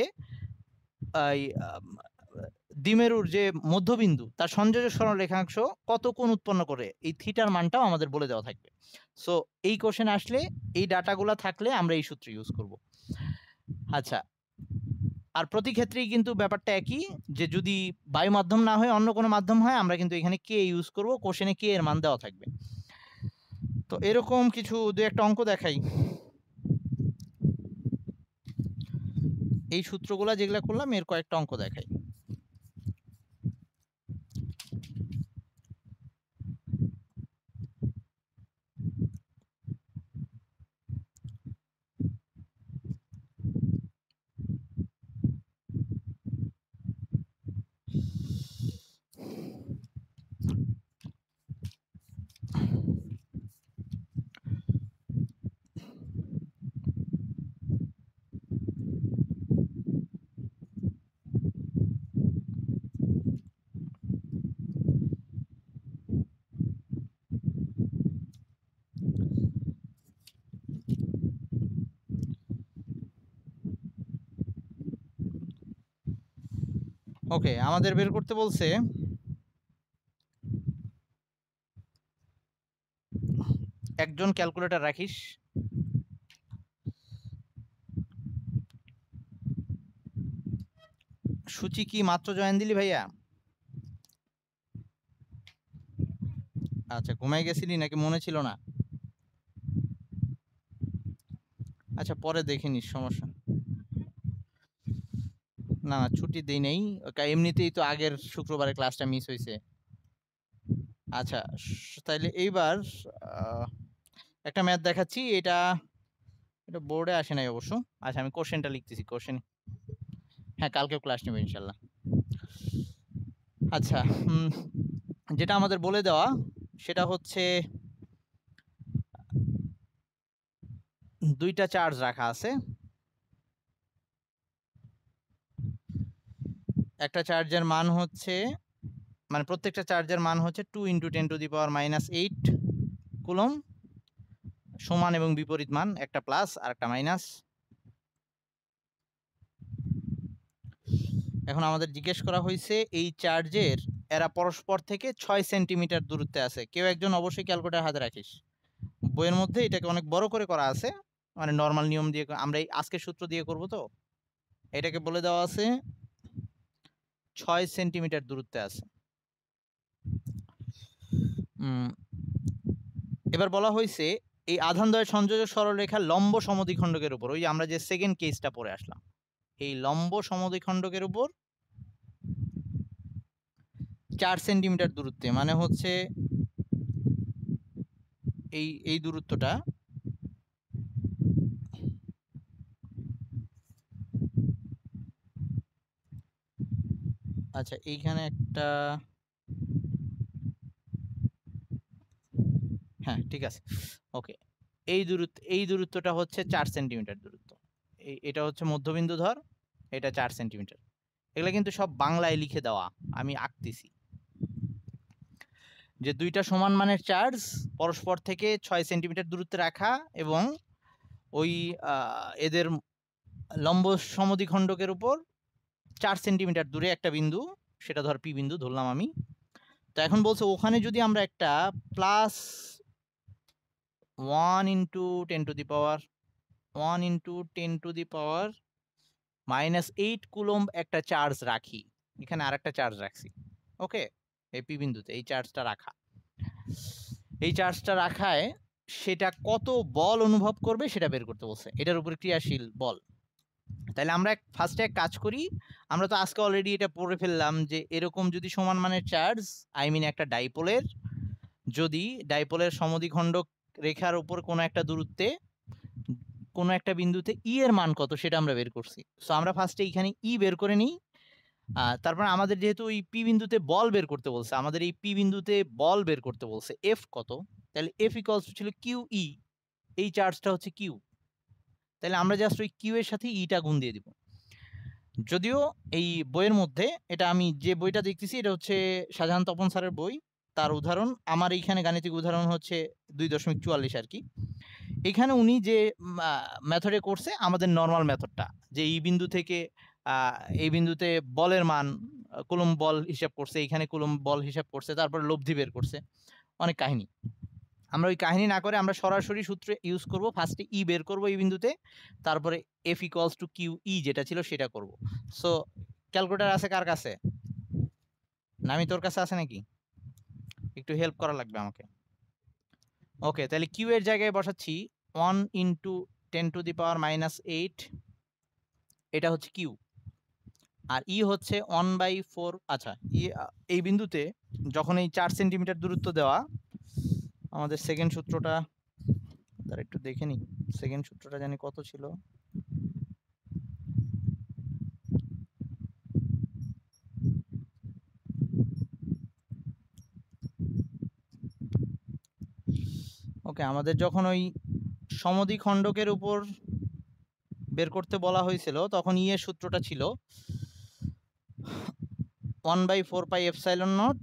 দ্বিমেরুর যে মধ্যবিন্দু তার সংযোজক সরলরেখাংশ কত কোণ উৎপন্ন করে, এই থিটার মানটাও আমাদের বলে দেওয়া থাকবে। সো এই কোশ্চেন আসলে এই ডাটাগুলো থাকলে আমরা এই সূত্র ইউজ করব। আচ্ছা, আর প্রতি ক্ষেত্রেই কিন্তু ব্যাপারটা একই, যে যদি বায়ু মাধ্যম না হয় অন্য কোনো মাধ্যম হয়, আমরা কিন্তু এখানে কে ইউজ করব, কোশ্চেনে কে এর মান দেওয়া থাকবে। তো এরকম কিছু দু একটা অঙ্ক দেখাই। এই সূত্রগুলা যেগুলা করলাম এর কয়েকটা অঙ্ক দেখাই। ওকে, আমাদের বের করতে বলছে একজন ক্যালকুলেটর রাখিস। সূচি কি মাত্র জয়েন দিলি ভাইয়া? আচ্ছা, ঘুমাই গেছিলি নাকি মনে ছিল না? আচ্ছা, পরে দেখে নিস, সমস্যা না। ছুটি দেই নেই, এমনিতেই তো আগের শুক্রবারে ক্লাসটা মিস হয়েছে। আচ্ছা, তাইলে এইবার একটা ম্যাথ দেখাচ্ছি। এটা এটা বোর্ডে আসে নাই অবশ্য। আচ্ছা, আমি কোশ্চেনটা লিখতেছি। কোশ্চেন, হ্যাঁ, কালকেও ক্লাস নেব ইনশাল্লাহ। আচ্ছা, যেটা আমাদের বলে দেওয়া সেটা হচ্ছে দুইটা চার্জ রাখা আছে। একটা চার্জের মান হচ্ছে, মানে প্রত্যেকটা চার্জের মান হচ্ছে 2 × 10⁻⁸ কুলম, সমান এবং বিপরীত মান, একটা প্লাস আর একটা মাইনাস। এখন আমাদের জিজ্ঞেস করা হয়েছে এই চার্জের এরা পরস্পর থেকে 6 সেন্টিমিটার দূরত্বে আছে। কেউ একজন অবশ্যই ক্যালকুলেটর হাতে রাখিস। বইয়ের মধ্যে এটাকে অনেক বড় করে করা আছে, মানে নরমাল নিয়ম দিয়ে আমরা এই আজকের সূত্র দিয়ে করব। তো এটাকে বলে দেওয়া আছে 6 সেন্টিমিটার দূরত্বে আছে। এবার বলা হয়েছে এই আধানদ্বয় সংযোজক সরলরেখা লম্ব সমদ্বিখণ্ডকের উপর, ওই যে আমরা যে সেকেন্ড কেসটা পড়ে আসলাম, এই লম্ব সমদ্বিখণ্ডকের উপর 4 সেন্টিমিটার দূরত্বে, মানে হচ্ছে এই দূরত্বটা, আচ্ছা এইখানে একটা, হ্যাঁ ঠিক আছে, ওকে। এই দূরত্বটা হচ্ছে 4 সেন্টিমিটার দূরত্ব। এটা হচ্ছে মধ্যবিন্দু ধর, এটা 4 সেন্টিমিটার। এগুলা কিন্তু সব বাংলায় লিখে দেওয়া, আমি আঁকতেছি। যে দুইটা সমান মানের চার্জ পরস্পর থেকে 6 সেন্টিমিটার দূরত্বে রাখা, এবং ওই এদের লম্ব সমদ্বিখণ্ডকের উপর 4 সেন্টিমিটার দূরে একটা বিন্দু, সেটা ধর পি বিন্দু ধরলাম আমি। তো এখন বলছে ওখানে যদি আমরা একটা প্লাস 1 × 10⁻⁸ কুলম্ব একটা চার্জ রাখি, এখানে আরেকটা চার্জ রাখছি। ওকে, এই পি বিন্দুতে এই চার্জটা রাখা, এই চার্জটা রাখায় সেটা কত বল অনুভব করবে সেটা বের করতে বলছে। এটার উপরে ক্রিয়াশীল বল, তাহলে আমরা ফার্স্টে এক কাজ করি, আমরা তো আজকে অলরেডি এটা পড়ে ফেললাম যে এরকম যদি সমান মানের চার্জ, আই মিন একটা ডাইপোলের, যদি ডাইপোলের সমদ্বিখণ্ডক রেখার উপর কোনো একটা দূরত্বে কোনো একটা বিন্দুতে ই এর মান কত সেটা আমরা বের করছি। সো আমরা ফার্স্টে এখানে ই বের করে নিই। তারপর আমাদের যেহেতু ওই পি বিন্দুতে বল বের করতে বলছে, আমাদের এই পি বিন্দুতে বল বের করতে বলছে এফ কত, তাহলে এফ ইকুয়ালস ছিল কিউ ই, এই চার্জটা হচ্ছে কিউ। তাহলে আমরা জাস্ট ওই কিউ এর সাথে ইটা গুণ দিয়ে দিব। যদিও এই বইয়ের মধ্যে, এটা আমি যে বইটা দেখতেছি এটা হচ্ছে শাহজাহান তপন স্যারের বই, তার উদাহরণ, আমার এইখানে গাণিতিক উদাহরণ হচ্ছে 2.44 আর কি। এখানে উনি যে মেথডে করছে আমাদের নর্মাল মেথডটা, যে এই বিন্দু থেকে এই বিন্দুতে বলের মান কুলম্ব বল হিসাব করছে, এখানে কুলম্ব বল হিসাব করছে, তারপর লব্ধি বের করছে, অনেক কাহিনী। আমরা ওই কাহিনী না করে আমরা সরাসরি সূত্র ইউজ করব, ফার্স্টে ই বের করব এই বিন্দুতে, তারপরে F equals to Q E যেটা ছিল সেটা করব। সো ক্যালকুলেটর আছে কার কাছে? নামি তোর কাছে আছে নাকি? একটু হেল্প করা লাগবে আমাকে। ওকে, তাহলে কিউ এর জায়গায় বসাচ্ছি 1 ইন্টু 10⁻⁻8, এটা হচ্ছে কিউ। আর ই হচ্ছে 1/4। আচ্ছা, এই বিন্দুতে যখন এই 4 সেন্টিমিটার দূরত্ব দেওয়া, আমাদের সেকেন্ড সূত্রটা তার একটু দেখে নিই, সেকেন্ড সূত্রটা জানি কত ছিল। ওকে, আমাদের যখন ওই সমদ্বিখণ্ডকের উপর বের করতে বলা হয়েছিল তখন ই এর সূত্রটা ছিল 1/4πε0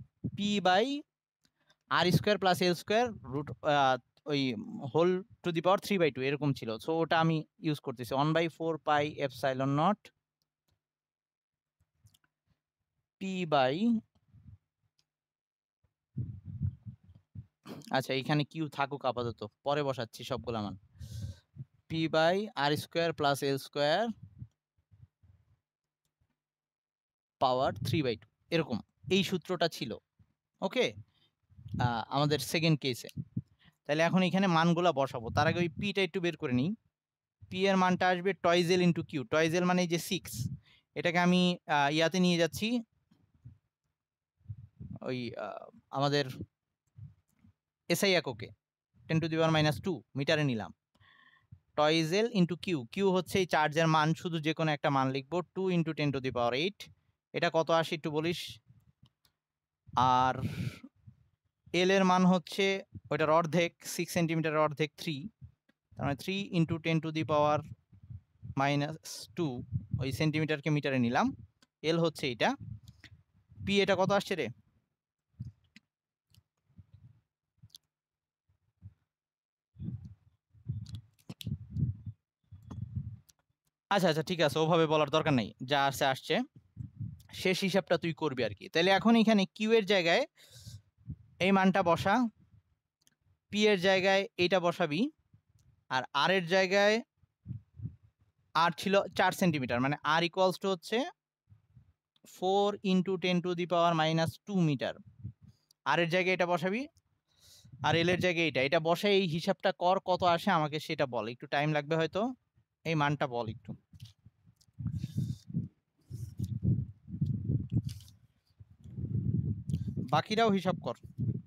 p/r² + l² রুট ওই হোল টু দি পাওয়ার 3/2 এরকম ছিল। সো ওটা আমি ইউজ করতেছি 1/4πε0 p/, আচ্ছা এখানে কিউ থাকুক আপাতত, পরে বসাচ্ছি সবগুলা মান, p/r² + l² পাওয়ার 3/2 এরকম এই সূত্রটা ছিল। ওকে, আমাদের সেকেন্ড কেসে। তাহলে এখন এখানে মানগুলা বসাবো, তার আগে ওই পিটা একটু বের করে নিই। পি এর মানটা আসবে টয়েজেল ইন্টু কিউ, টয়েজেল মানে এই যে 6, এটাকে আমি ইয়াতে নিয়ে যাচ্ছি, ওই আমাদের এসআই এককে 10⁻⁻2 মিটারে নিলাম। টয়েজেল ইন্টু কিউ, কিউ হচ্ছে এই চার্জের মান, শুধু যে কোনো একটা মান লিখবো, 2 × 10⁻8, এটা কত আসে একটু বলিস। আর এল এর মান হচ্ছে ওইটার অর্ধেক, 6 সেন্টিমিটারের অর্ধেক 3, তার মানে 3 × 10⁻², ওই সেন্টিমিটারকে মিটারে নিলাম। এল হচ্ছে এটা, পি এটা কত আসছে রে? আচ্ছা আচ্ছা ঠিক আছে, ওভাবে বলার দরকার নেই, যা আসছে আসছে, শেষ হিসাবটা তুই করবি আর কি। তাহলে এখন এখানে কিউ এর জায়গায় এই মানটা বসা, পি এর জায়গায় এইটা বসাবি, আর আর এর জায়গায় আর ছিল 4 সেন্টিমিটার, মানে আর ইকুয়ালস টু হচ্ছে 4 × 10⁻² মিটার। আর এর জায়গায় এটা বসাবি, আর এল এর জায়গায় এটা বসে এই হিসাবটা কর, কত আসে আমাকে সেটা বল, একটু টাইম লাগবে হয়তো, এই মানটা বল একটু। বাকিরাও হিসাব কর।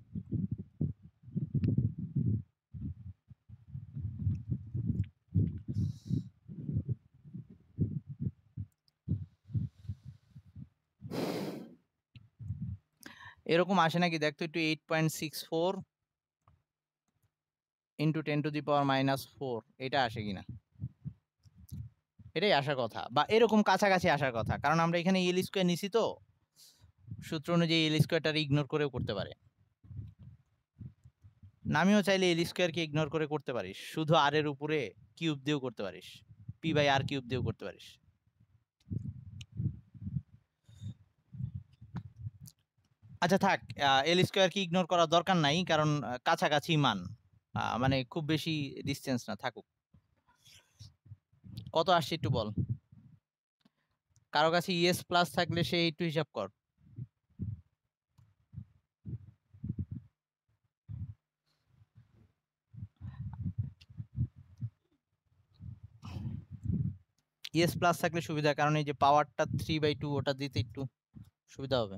এরকম আসে নাকি দেখ তো একটু, 8.64 × 10⁻⁻4, এটা আসে কিনা, এটাই আসার কথা, বা এরকম কাছাকাছি আসার কথা, কারণ আমরা এখানে এল স্কোয়ার নিছি তো, সূত্র অনুযায়ী এল স্কোয়ারটা ইগনোর করেও করতে পারে। নামিও চাইলে এল স্কোয়ারকে ইগনোর করে করতে পারিস, শুধু আর এর উপরে কিউব দিয়েও করতে পারিস, p/r³ দিয়েও করতে পারিস। আচ্ছা থাক, এল স্কোয়ার কি ইগনোর করার দরকার নাই, কারণ কাছাকাছি মান, মানে খুব বেশি ডিসটেন্স না, থাকুক। কত আসছে একটু বল, কারো কাছে ইএস প্লাস থাকলে সে একটু হিসাব কর। ইএস প্লাস থাকলে সুবিধা, কারণ এই যে পাওয়ারটা 3/2 ওটা দিতে একটু সুবিধা হবে।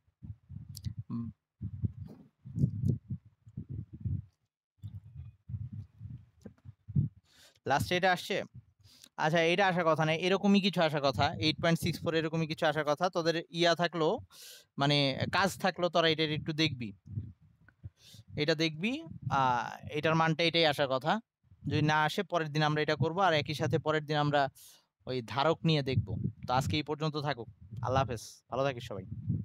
লাস্টে এটা আসছে। আচ্ছা, এটা আসার কথা না, এরকমই কিছু আসার কথা, 8.64 এরকমই কিছু আসার কথা। তোদের ইয়া থাকলো, মানে কাজ থাকলো, তোরা এটা একটু দেখবি, এটা দেখবি। এটার মানটা এটাই আসার কথা। যদি না আসে পরের দিন আমরা এটা করব, আর একই সাথে পরের দিন আমরা ওই ধারক নিয়ে দেখব। তো আজকে এই পর্যন্ত থাকুক। আল্লাহ হাফেজ, ভালো থাকিস সবাই।